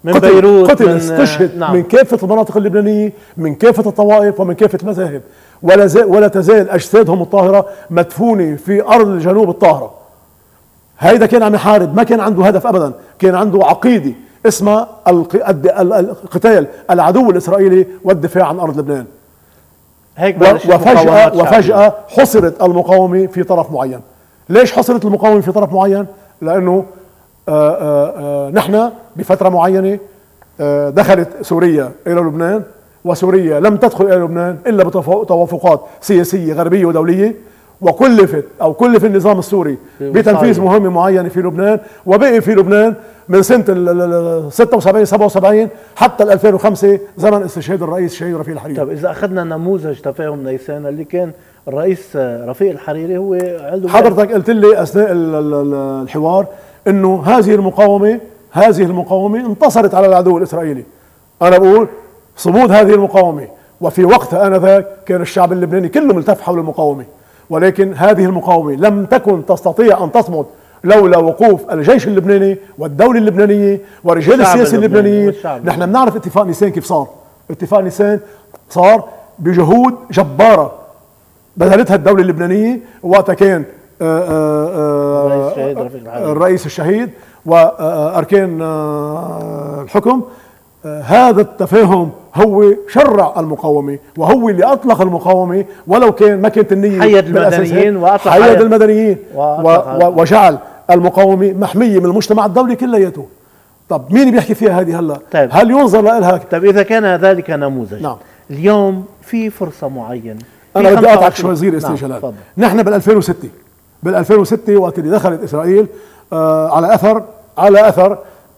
Speaker 1: من بيروت،
Speaker 2: قتل
Speaker 1: من
Speaker 2: استشهد
Speaker 1: نعم.
Speaker 2: من كافة المناطق اللبنانية، من كافة الطوائف ومن كافة المذاهب، ولا تزال أجسادهم الطاهرة مدفونة في أرض الجنوب الطاهرة. هيدا كان عم يحارب، ما كان عنده هدف أبدا، كان عنده عقيدة اسمها القتال العدو الإسرائيلي والدفاع عن أرض لبنان.
Speaker 1: هيك
Speaker 2: وفجأة حصرت المقاومة في طرف معين. ليش حصرت المقاومة في طرف معين؟ لأنه نحن بفترة معينة دخلت سوريا إلى لبنان، وسوريا لم تدخل إلى لبنان إلا بتوافقات سياسية غربية ودولية، كلف النظام السوري بتنفيذ مهمة معينة في لبنان، وبقي في لبنان من سنة 76 77 حتى 2005 زمن استشهاد الرئيس الشهيد رفيق الحريري.
Speaker 1: طب إذا أخذنا نموذج تفاهم نيسان اللي كان الرئيس رفيق الحريري هو عنده،
Speaker 2: حضرتك قلت لي أثناء الحوار إنه هذه المقاومة انتصرت على العدو الإسرائيلي. أنا بقول صمود هذه المقاومة، وفي وقتها آنذاك كان الشعب اللبناني كله ملتف حول المقاومة، ولكن هذه المقاومة لم تكن تستطيع أن تصمد لولا وقوف الجيش اللبناني والدولة اللبنانية ورجال السياسة اللبنانيين. نحن بنعرف اتفاق نيسان كيف صار. اتفاق نيسان صار بجهود جبارة بذلتها الدولة اللبنانية، وقتها كان الرئيس الشهيد وأركان الحكم. هذا التفاهم هو شرع المقاومة، وهو اللي أطلق المقاومة، ولو كان ما كانت النية. حيد المدنيين وجعل المقاومة محمية من المجتمع الدولي كلياته. طب مين بيحكي فيها هذه هلا؟
Speaker 1: طيب.
Speaker 2: هل ينظر لها؟
Speaker 1: طيب إذا كان ذلك نموذج،
Speaker 2: نعم.
Speaker 1: اليوم في فرصة معينة.
Speaker 2: أنا بدي أقطعك شوي صغير أستاذ جلال. نحن بال 2006 وقت اللي دخلت إسرائيل على أثر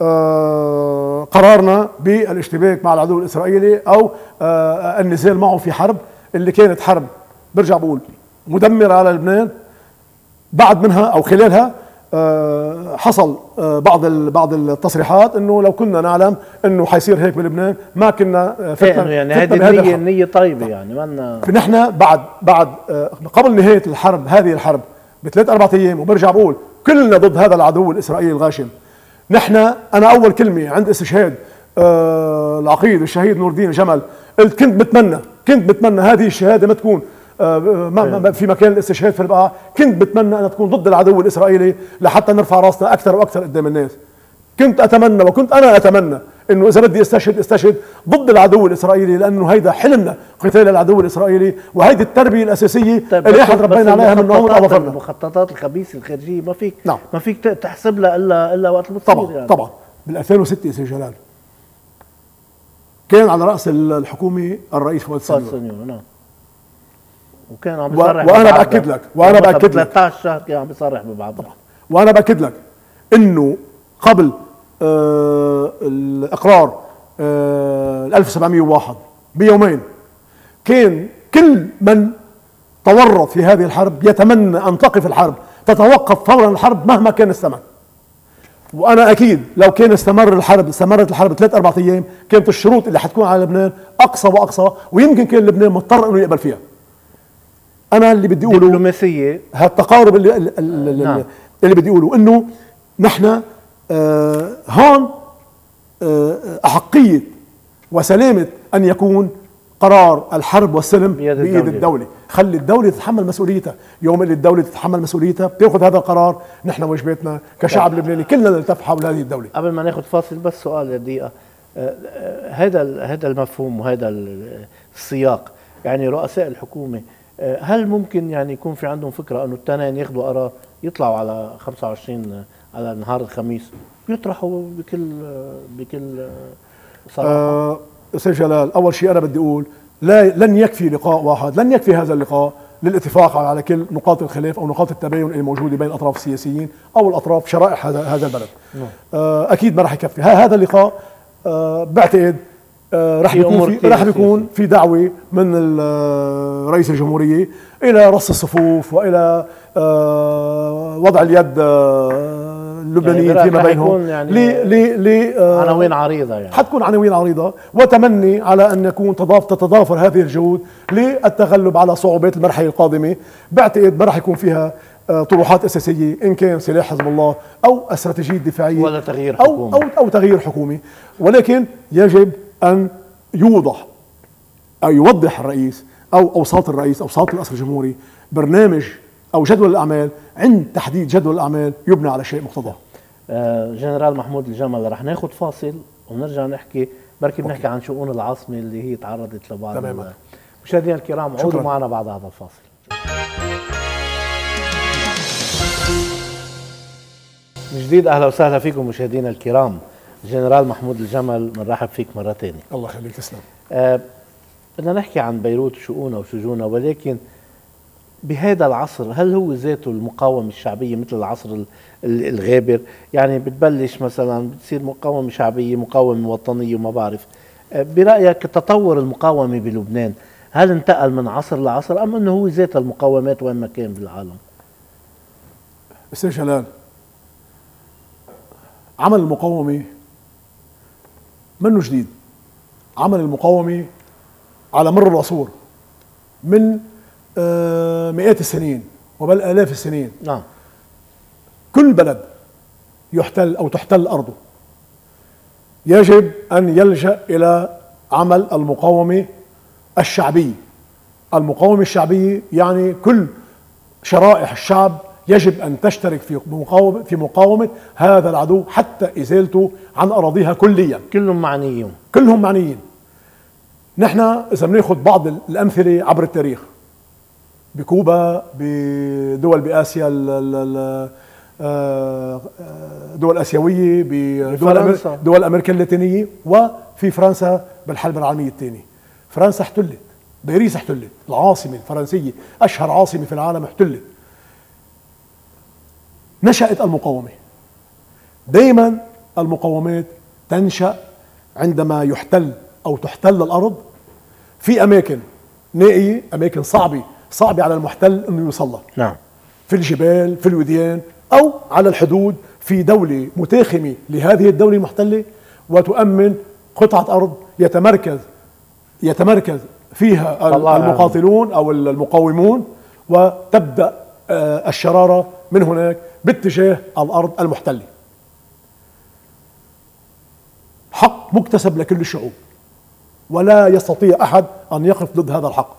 Speaker 2: قرارنا بالاشتباك مع العدو الإسرائيلي أو النزال معه في حرب اللي كانت حرب برجع بقول مدمرة على لبنان. بعد منها أو خلالها حصل بعض التصريحات انه لو كنا نعلم انه حيصير هيك بلبنان ما كنا
Speaker 1: فتنا. يعني هذه النية طيبة، يعني ما
Speaker 2: نحن بعد قبل نهاية هذه الحرب بثلاث 4 ايام، وبرجع بقول كلنا ضد هذا العدو الاسرائيلي الغاشم. انا اول كلمة عند استشهاد العقيد الشهيد نور الدين الجمل قلت كنت بتمنى هذه الشهادة ما تكون في مكان الاستشهاد في البقاع، كنت بتمنى أن تكون ضد العدو الإسرائيلي لحتى نرفع راسنا أكثر وأكثر قدام الناس. كنت أنا أتمنى إنه إذا بدي استشهد ضد العدو الإسرائيلي، لأنه هيدا حلمنا قتال العدو الإسرائيلي، وهيدي التربية الأساسية اللي احنا تربينا عليها من نوم أظفرنا.
Speaker 1: المخططات الخبيثة الخارجية
Speaker 2: نعم.
Speaker 1: ما فيك تحسب لها إلا وقت
Speaker 2: بتصير. طبعا بال 2006 يا سيدي جلال كان على رأس الحكومة الرئيس فؤاد السنيور.
Speaker 1: نعم. وكان عم بيصرح
Speaker 2: وانا باكد لك
Speaker 1: 13 شهر كان عم بيصرح ببعض.
Speaker 2: وانا باكد لك انه قبل الاقرار 1701 بيومين كان كل من تورط في هذه الحرب يتمنى ان تقف الحرب، تتوقف فورا الحرب مهما كان الثمن. وانا اكيد لو كان استمرت الحرب 3 4 ايام كانت الشروط اللي حتكون على لبنان اقصى واقصى، ويمكن كان لبنان مضطر انه يقبل فيها. انا اللي بدي اقوله
Speaker 1: دبلوماسيه،
Speaker 2: هالتقارب اللي بدي اقوله انه نحن هون احقيه وسلامه ان يكون قرار الحرب والسلم بيد الدوله. خلي الدوله تتحمل مسؤوليتها. يوم اللي الدوله تتحمل مسؤوليتها بتاخذ هذا القرار، نحن واجباتنا كشعب لبناني كلنا نلتف حول هذه الدوله.
Speaker 1: قبل ما ناخذ فاصل بس سؤال دقيقه. هذا المفهوم وهذا السياق، يعني رؤساء الحكومه هل ممكن يعني يكون في عندهم فكرة أنه التنين ياخذوا قرار يطلعوا على 25 على نهار الخميس يطرحوا بكل صراحة؟
Speaker 2: أستاذ جلال، أول شيء أنا بدي أقول لن يكفي لقاء واحد، لن يكفي هذا اللقاء للاتفاق على كل نقاط الخلاف أو نقاط التباين اللي موجودة بين الأطراف السياسيين أو الأطراف شرائح هذا البلد. أكيد ما راح يكفي هذا اللقاء. بعتقد راح بيكون في دعوة من رئيس الجمهورية إلى رص الصفوف وإلى وضع اليد اللبنانيين يعني فيما بينهم،
Speaker 1: يعني عناوين عريضة، يعني
Speaker 2: حتكون عناوين عريضة، وتمني على أن يكون تتضافر هذه الجهود للتغلب على صعوبات المرحلة القادمة. بعتقد ما راح يكون فيها طروحات اساسيه، ان كان سلاح حزب الله او استراتيجيه دفاعيه
Speaker 1: ولا تغيير حكومي
Speaker 2: او تغيير حكومي. ولكن يجب ان يوضح او يوضح الرئيس او اوساط الرئيس، اوساط القصر الجمهوري، برنامج او جدول الاعمال. عند تحديد جدول الاعمال يبنى على شيء مقتضاه.
Speaker 1: جنرال محمود الجمل، رح ناخذ فاصل ونرجع نحكي، بركي بنحكي عن شؤون العاصمه اللي هي تعرضت لبعض.
Speaker 2: تماما.
Speaker 1: مشاهدينا الكرام، عودوا معنا بعد هذا الفاصل. من جديد اهلا وسهلا فيكم مشاهدينا الكرام. جنرال محمود الجمل، بنرحب فيك مره ثانيه.
Speaker 2: الله يخليك، تسلم.
Speaker 1: بدنا نحكي عن بيروت وشؤونها وسجونها، ولكن بهذا العصر هل هو ذاته المقاومة الشعبية مثل العصر الغابر؟ يعني بتبلش مثلا بتصير مقاومة شعبية، مقاومة وطنية وما بعرف. برأيك تطور المقاومة بلبنان هل انتقل من عصر لعصر أم أنه هو ذات المقاومات وين ما كان بالعالم؟
Speaker 2: أستاذ جلال، عمل المقاومة منه جديد. عمل المقاومة على مر العصور، من مئات السنين وبل آلاف السنين.
Speaker 1: نعم.
Speaker 2: كل بلد يحتل أو تحتل أرضه يجب أن يلجأ إلى عمل المقاومة الشعبية. المقاومة الشعبية يعني كل شرائح الشعب يجب أن تشترك في مقاومة هذا العدو حتى إزالته عن أراضيها كليا.
Speaker 1: كلهم معنيين.
Speaker 2: كلهم معنيين. نحن إذا بناخذ بعض الأمثلة عبر التاريخ، بكوبا، بدول بآسيا، دول آسيوية، بدول أمريكا اللاتينية، وفي فرنسا بالحرب العالمية الثانية. فرنسا احتلت، باريس احتلت، العاصمة الفرنسية أشهر عاصمة في العالم احتلت. نشأت المقاومة. دائما المقاومات تنشأ عندما يحتل أو تحتل الأرض في أماكن نائية، أماكن صعبة على المحتل أنه يوصلها.
Speaker 1: نعم. في
Speaker 2: الجبال، في الوديان، أو على الحدود، في دولة متاخمة لهذه الدولة المحتلة وتؤمن قطعة أرض يتمركز فيها المقاتلون أو المقاومون، وتبدأ الشرارة من هناك باتجاه الأرض المحتلة. حق مكتسب لكل الشعوب، ولا يستطيع أحد أن يقف ضد هذا الحق.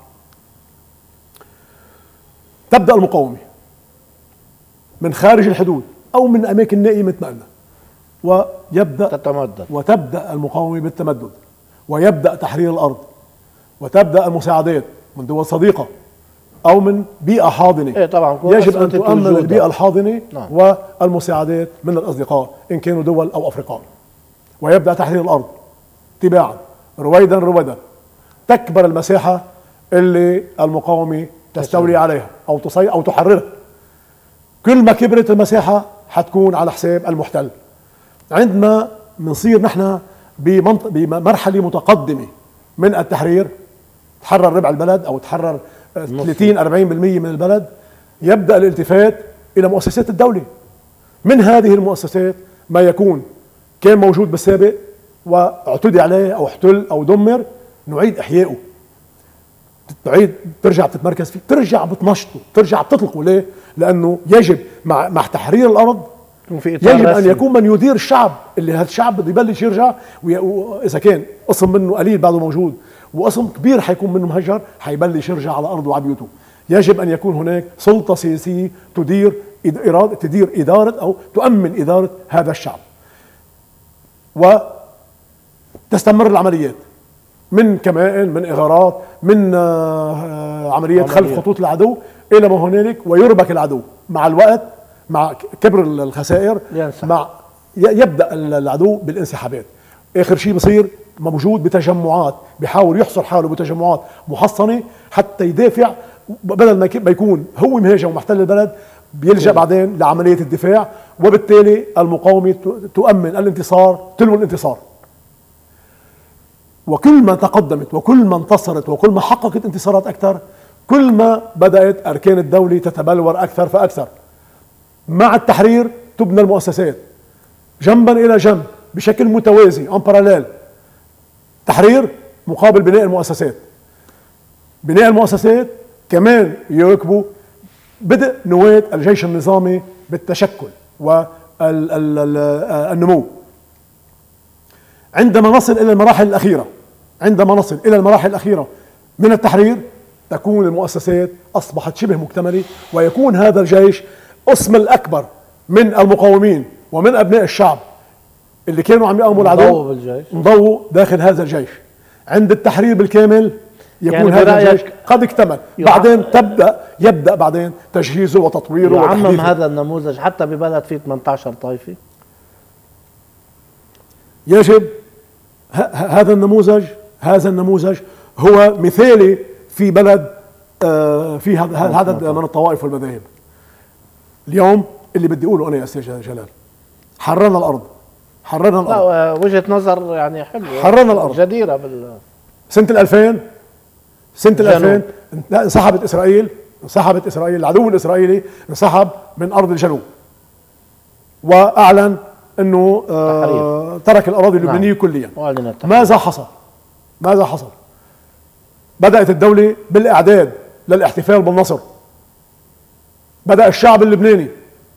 Speaker 2: تبدأ المقاومة من خارج الحدود أو من أماكن نائية مثل ما قلنا، وتبدأ المقاومة بالتمدد، ويبدأ تحرير الأرض، وتبدأ المساعدات من دول صديقة أو من بيئة حاضنة.
Speaker 1: طبعا
Speaker 2: يجب أن تؤمن البيئة الحاضنة. نعم. والمساعدات من الأصدقاء إن كانوا دول أو أفرقاء. ويبدأ تحرير الأرض تباعا، رويدا تكبر المساحة اللي المقاومة تستولي عليها أو تحررها. كل ما كبرت المساحة حتكون على حساب المحتل. عندما نصير نحن بمرحلة متقدمة من التحرير، تحرر ربع البلد أو تحرر 30-40% من البلد، يبدأ الالتفات إلى مؤسسات الدولة. من هذه المؤسسات ما كان موجود بالسابق واعتدي عليه أو احتل أو دمر، نعيد إحيائه، ترجع بتتمركز فيه، ترجع بتنشطه، ترجع بتطلقه. ليه؟ لأنه يجب مع تحرير الأرض يجب أن يكون من يدير الشعب، اللي هذا الشعب بده يبلش يرجع، وإذا كان قسم منه قليل بعده موجود وقسم كبير حيكون منه مهجر، حيبلش يرجع على أرضه وعلى بيوته. يجب أن يكون هناك سلطة سياسية تدير إدارة أو تؤمن إدارة هذا الشعب، وتستمر العمليات من كمائن، من إغارات، من عمليات خلف خطوط العدو إلى ما هنالك، ويربك العدو مع الوقت، مع كبر الخسائر، يبدأ العدو بالانسحابات. آخر شيء بصير موجود بتجمعات، بيحاول يحصر حاله بتجمعات محصنة حتى يدافع، بدل ما يكون هو مهاجم ومحتل البلد، بيلجأ بعدين لعملية الدفاع، وبالتالي المقاومة تؤمن الانتصار تلو الانتصار. وكل ما تقدمت وكل ما انتصرت وكل ما حققت انتصارات أكثر، كل ما بدأت أركان الدولة تتبلور أكثر فأكثر. مع التحرير تبنى المؤسسات جنبا إلى جنب بشكل متوازي، en parallèle. تحرير مقابل بناء المؤسسات. بناء المؤسسات كمان يواكبوا بدء نواة الجيش النظامي بالتشكل والنمو. عندما نصل إلى المراحل الأخيرة من التحرير، تكون المؤسسات أصبحت شبه مكتملة، ويكون هذا الجيش اسم الأكبر من المقاومين ومن أبناء الشعب اللي كانوا عم يقاوموا العدو انضووا داخل هذا الجيش. عند التحرير بالكامل يكون يعني هذا الجيش قد اكتمل، بعدين يبدأ بعدين تجهيزه وتطويره
Speaker 1: يعمم هذا النموذج حتى ببلد فيه 18 طائفة.
Speaker 2: يجب هذا النموذج هو مثالي في بلد في هذا العدد من الطوائف والمذاهب. اليوم اللي بدي اقوله انا يا استاذ جلال، حررنا الارض.
Speaker 1: لا وجهة نظر يعني حلوة،
Speaker 2: حررنا الارض
Speaker 1: جديرة
Speaker 2: سنة 2000 انسحبت اسرائيل، العدو الاسرائيلي انسحب من ارض الجنوب واعلن انه ترك الاراضي اللبنانية كليا. ماذا حصل؟ بدأت الدولة بالاعداد للاحتفال بالنصر. بدأ الشعب اللبناني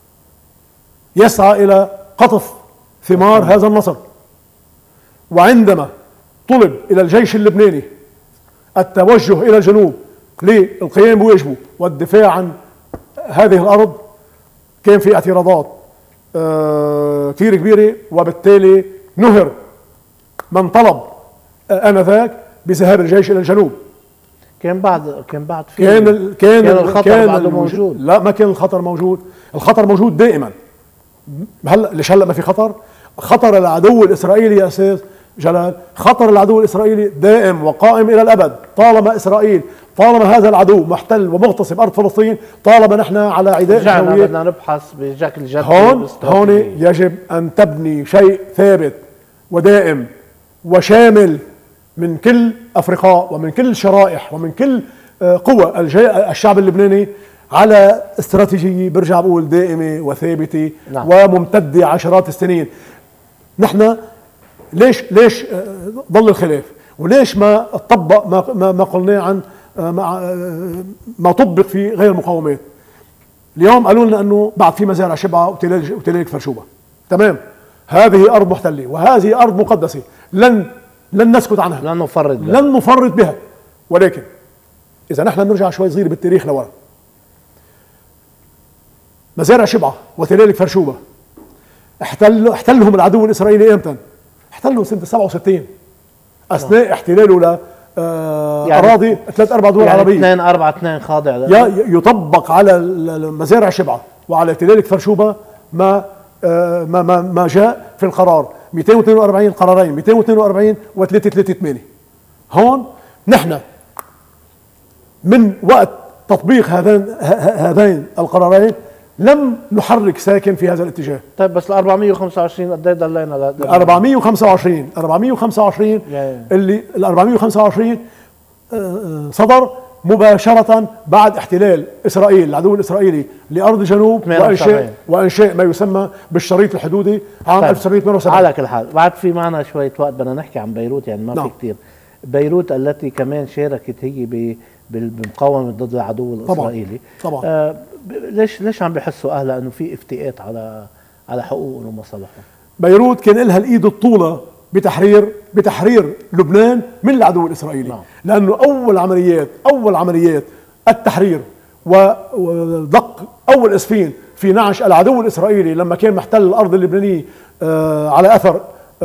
Speaker 2: يسعى الى قطف ثمار هذا النصر، وعندما طلب الى الجيش اللبناني التوجه الى الجنوب للقيام بواجبه والدفاع عن هذه الارض، كان في اعتراضات كثير كبيرة، وبالتالي نهر من طلب آنذاك بذهاب الجيش الى الجنوب.
Speaker 1: كان بعد
Speaker 2: كان
Speaker 1: الخطر بعده موجود.
Speaker 2: لا، ما كان الخطر موجود. الخطر موجود دائما. ليش هلا ما في خطر؟ خطر العدو الاسرائيلي يا استاذ جلال، خطر العدو الاسرائيلي دائم وقائم الى الابد. طالما هذا العدو محتل ومغتصب ارض فلسطين، طالما نحن على عداء
Speaker 1: جوية، بدنا نبحث بشكل جدي.
Speaker 2: هون يجب ان تبني شيء ثابت ودائم وشامل من كل افرقاء ومن كل شرائح ومن كل قوى الشعب اللبناني على استراتيجية برجع بقول دائمة وثابتة. نعم. وممتدة عشرات السنين. نحن ليش ضل الخلاف؟ وليش ما طبق ما قلناه عن ما طبق في غير المقاومات؟ اليوم قالوا لنا انه بعد في مزارع شبعة وتلالك فرشوبة. تمام، هذه ارض محتلة وهذه ارض مقدسة، لن نسكت عنها، لن نفرط بها. ولكن اذا نحن نرجع شوي صغير بالتاريخ لورا، مزارع شبعة وتلالك فرشوبة احتلهم العدو الاسرائيلي امتى؟ احتلوا سنة 67 اثناء احتلاله اراضي 3-4 دول عربية.
Speaker 1: 2-4-2 خاضع
Speaker 2: يطبق على مزارع شبعة وعلى تلالك فرشوبة ما جاء في القرار 242 قرارين 242 و338. هون نحن من وقت تطبيق هذين القرارين لم نحرك ساكن في هذا الاتجاه.
Speaker 1: طيب بس ال 425 قد ايه ضلينا؟
Speaker 2: 425 اللي ال 425 صدر مباشرة بعد احتلال اسرائيل العدو الاسرائيلي لارض الجنوب وانشاء ما يسمى بالشريط الحدودي عام 1978.
Speaker 1: على كل حال بعد في معنا شوية وقت، بدنا نحكي عن بيروت، يعني ما في كثير. بيروت التي كمان شاركت هي بالمقاومة ضد العدو الاسرائيلي.
Speaker 2: طبعا.
Speaker 1: ليش عم بيحسوا اهلها انه في افتئات على حقوقهم ومصالحهم؟
Speaker 2: بيروت كان لها الايد الطولة بتحرير لبنان من العدو الاسرائيلي. نعم. لانه اول عمليات التحرير ودق اول اسفين في نعش العدو الاسرائيلي لما كان محتل الارض اللبنانيه على اثر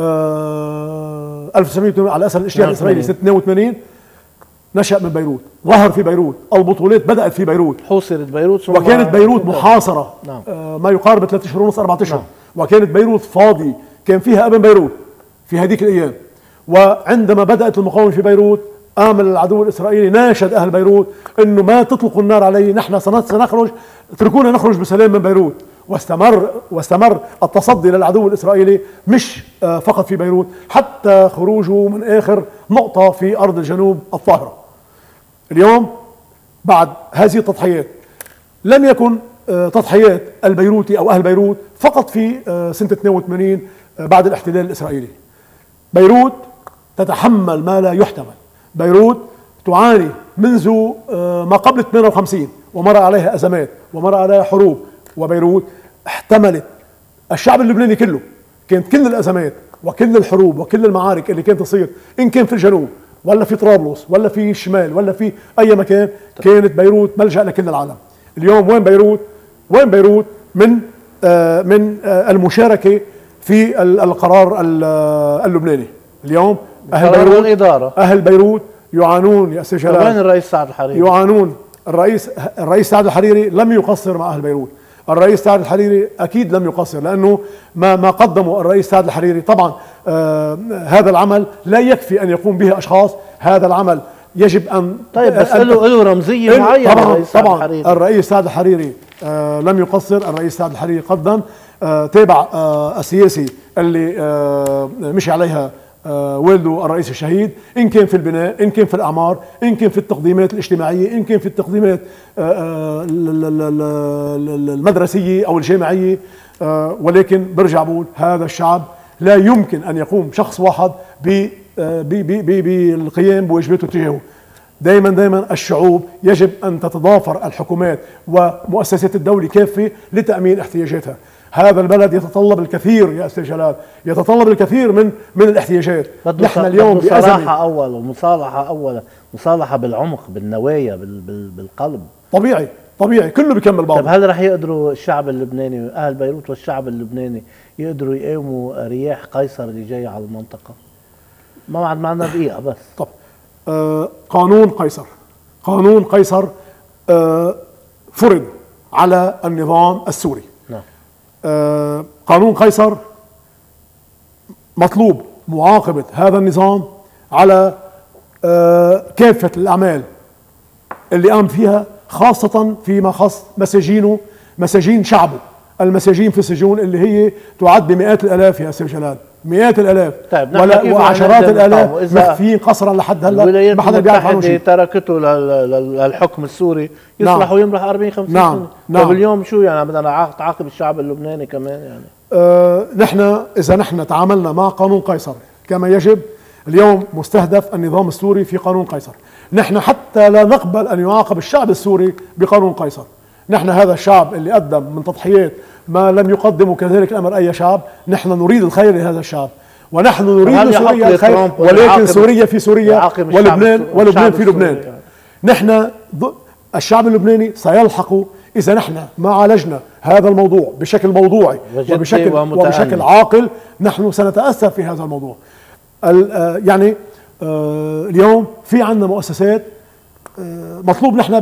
Speaker 2: 1900 على اثر الاشتياق الاسرائيلي 82 نشأ من بيروت، ظهر في بيروت، البطولات بدأت في بيروت،
Speaker 1: حوصرت بيروت
Speaker 2: وكانت بيروت محاصرة. نعم. ما يقارب 3 شهور ونص 4 اشهر. نعم. وكانت بيروت فاضي، كان فيها ابن بيروت في هذيك الايام. وعندما بدأت المقاومة في بيروت آمل العدو الإسرائيلي ناشد أهل بيروت أنه ما تطلقوا النار علي، نحن سنخرج، اتركونا نخرج بسلام من بيروت. واستمر التصدي للعدو الإسرائيلي مش فقط في بيروت، حتى خروجه من آخر نقطة في أرض الجنوب الطاهرة. اليوم بعد هذه التضحيات لم يكن تضحيات البيروتي أو أهل بيروت فقط في سنة 82 بعد الاحتلال الإسرائيلي. بيروت تتحمل ما لا يحتمل، بيروت تعاني منذ ما قبل 58 ومر عليها أزمات ومر عليها حروب، وبيروت احتملت الشعب اللبناني كله، كانت كل الأزمات وكل الحروب وكل المعارك اللي كانت تصير إن كان في الجنوب ولا في طرابلس ولا في الشمال ولا في أي مكان، كانت بيروت ملجأ لكل العالم. اليوم وين بيروت؟ وين بيروت من المشاركة في القرار اللبناني؟ اليوم أهل بيروت يعانون يا أستاذ جلال.
Speaker 1: وين الرئيس سعد الحريري؟
Speaker 2: يعانون. الرئيس سعد الحريري لم يقصر مع أهل بيروت. الرئيس سعد الحريري أكيد لم يقصر، لأنه ما قدمه الرئيس سعد الحريري طبعا هذا العمل لا يكفي أن يقوم به أشخاص، هذا العمل يجب أن
Speaker 1: بس له رمزية معينة.
Speaker 2: طبعا الرئيس سعد الحريري لم يقصر. الرئيس سعد الحريري قدم تابع السياسي اللي مشي عليها والده الرئيس الشهيد، إن كان في البناء، إن كان في الأعمار، إن كان في التقديمات الاجتماعية، إن كان في التقديمات المدرسية أو الجامعية. ولكن برجع بقول هذا الشعب لا يمكن أن يقوم شخص واحد بالقيام بواجباته تجاهه. دائما الشعوب يجب أن تتضافر الحكومات ومؤسسات الدولة كافة لتأمين احتياجاتها. هذا البلد يتطلب الكثير يا أستاذ جلال، يتطلب الكثير من الاحتياجات.
Speaker 1: نحن اليوم بصراحة أول ومصالحة مصالحة بالعمق، بالنوايا، بالقلب.
Speaker 2: طبيعي كله بيكمل بعضه.
Speaker 1: طيب هل رح يقدروا الشعب اللبناني، أهل بيروت والشعب اللبناني يقدروا يقاوموا رياح قيصر اللي جاي على المنطقة؟ ما بعد معنا دقيقة بس.
Speaker 2: طب قانون قيصر فرض على النظام السوري.
Speaker 1: نعم.
Speaker 2: قانون قيصر مطلوب معاقبة هذا النظام على كافة الأعمال اللي قام فيها، خاصة فيما خص مساجينه، مساجين شعبه، المساجين في السجون اللي هي تعد بمئات الآلاف يا أستاذ جلال، مئات الآلاف.
Speaker 1: طيب
Speaker 2: وعشرات الآلاف مخفيين قصرا لحد هلا
Speaker 1: الولايات
Speaker 2: ما حدا بيعرف عنهم شيء.
Speaker 1: تركته للحكم السوري يصلح ويمرح 40-50 سنة. طيب اليوم شو يعني بدنا تعاقب الشعب اللبناني كمان يعني؟
Speaker 2: نحن إذا نحن تعاملنا مع قانون قيصر كما يجب، اليوم مستهدف النظام السوري في قانون قيصر. نحن حتى لا نقبل أن يعاقب الشعب السوري بقانون قيصر. نحن هذا الشعب اللي قدم من تضحيات ما لم يقدمه كذلك الأمر أي شعب. نحن نريد الخير لهذا الشعب، ونحن نريد لسوريا الخير، ولكن سوريا في سوريا ولبنان في لبنان. يعني. نحن الشعب اللبناني سيلحق إذا نحن ما عالجنا هذا الموضوع بشكل موضوعي وبشكل عاقل. نحن سنتأثر في هذا الموضوع. يعني اليوم في عندنا مؤسسات مطلوب نحن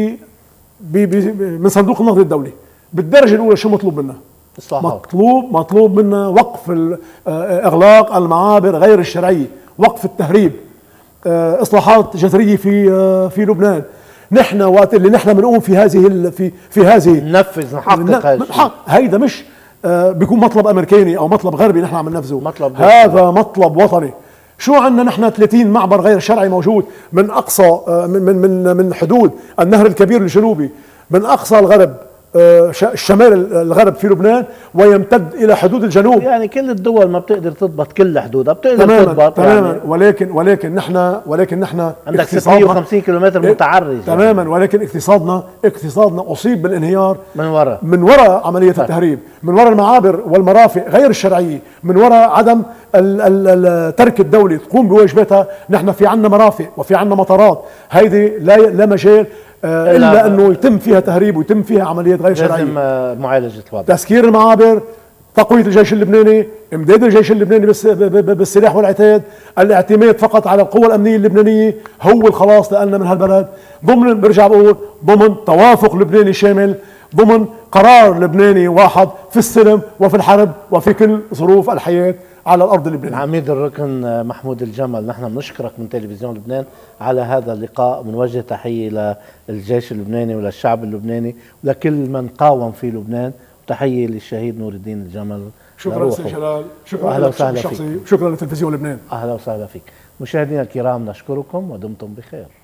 Speaker 2: من صندوق النقد الدولي بالدرجة الأولى شو مطلوب منا؟ مطلوب منا وقف إغلاق المعابر غير الشرعية، وقف التهريب، إصلاحات جذرية في لبنان. نحن وقت اللي نحن بنقوم في هذه
Speaker 1: ننفذ نحقق
Speaker 2: هيدا مش بيكون مطلب أمريكاني أو مطلب غربي نحن عم ننفذه، هذا مطلب وطني. شو عندنا نحن 30 معبر غير شرعي موجود من اقصى من حدود النهر الكبير الجنوبي، من اقصى الغرب الشمال الغرب في لبنان ويمتد الى حدود الجنوب.
Speaker 1: يعني كل الدول ما بتقدر تضبط كل حدودها، بتقدر تضبط
Speaker 2: تماما يعني. ولكن نحن
Speaker 1: عندك 650 كيلومتر متعرج
Speaker 2: تماما يعني. ولكن اقتصادنا اصيب بالانهيار من وراء عمليه التهريب، من وراء المعابر والمرافق غير الشرعيه، من وراء عدم ترك الدوله تقوم بواجباتها. نحن في عندنا مرافق وفي عندنا مطارات، هيدي لا مجال إلا أنه يتم فيها تهريب ويتم فيها عمليات غير شرعية.
Speaker 1: لازم معالجة الوضع،
Speaker 2: تسكير المعابر، تقوية الجيش اللبناني، امداد الجيش اللبناني بالسلاح والعتاد، الاعتماد فقط على القوى الأمنية اللبنانية هو الخلاص لنا من هالبلد، برجع بقول ضمن توافق لبناني شامل، ضمن قرار لبناني واحد في السلم وفي الحرب وفي كل ظروف الحياة على الأرض اللبنانية.
Speaker 1: عميد الركن محمود الجمل، نحن بنشكرك من تلفزيون لبنان على هذا اللقاء. بنوجه تحية للجيش اللبناني وللشعب اللبناني ولكل من قاوم في لبنان، وتحية للشهيد نور الدين الجمل.
Speaker 2: شكرا أستاذ جلال، شكرا لك شخصي، شكرا لتلفزيون لبنان.
Speaker 1: أهلا وسهلا فيك. مشاهدينا الكرام نشكركم ودمتم بخير.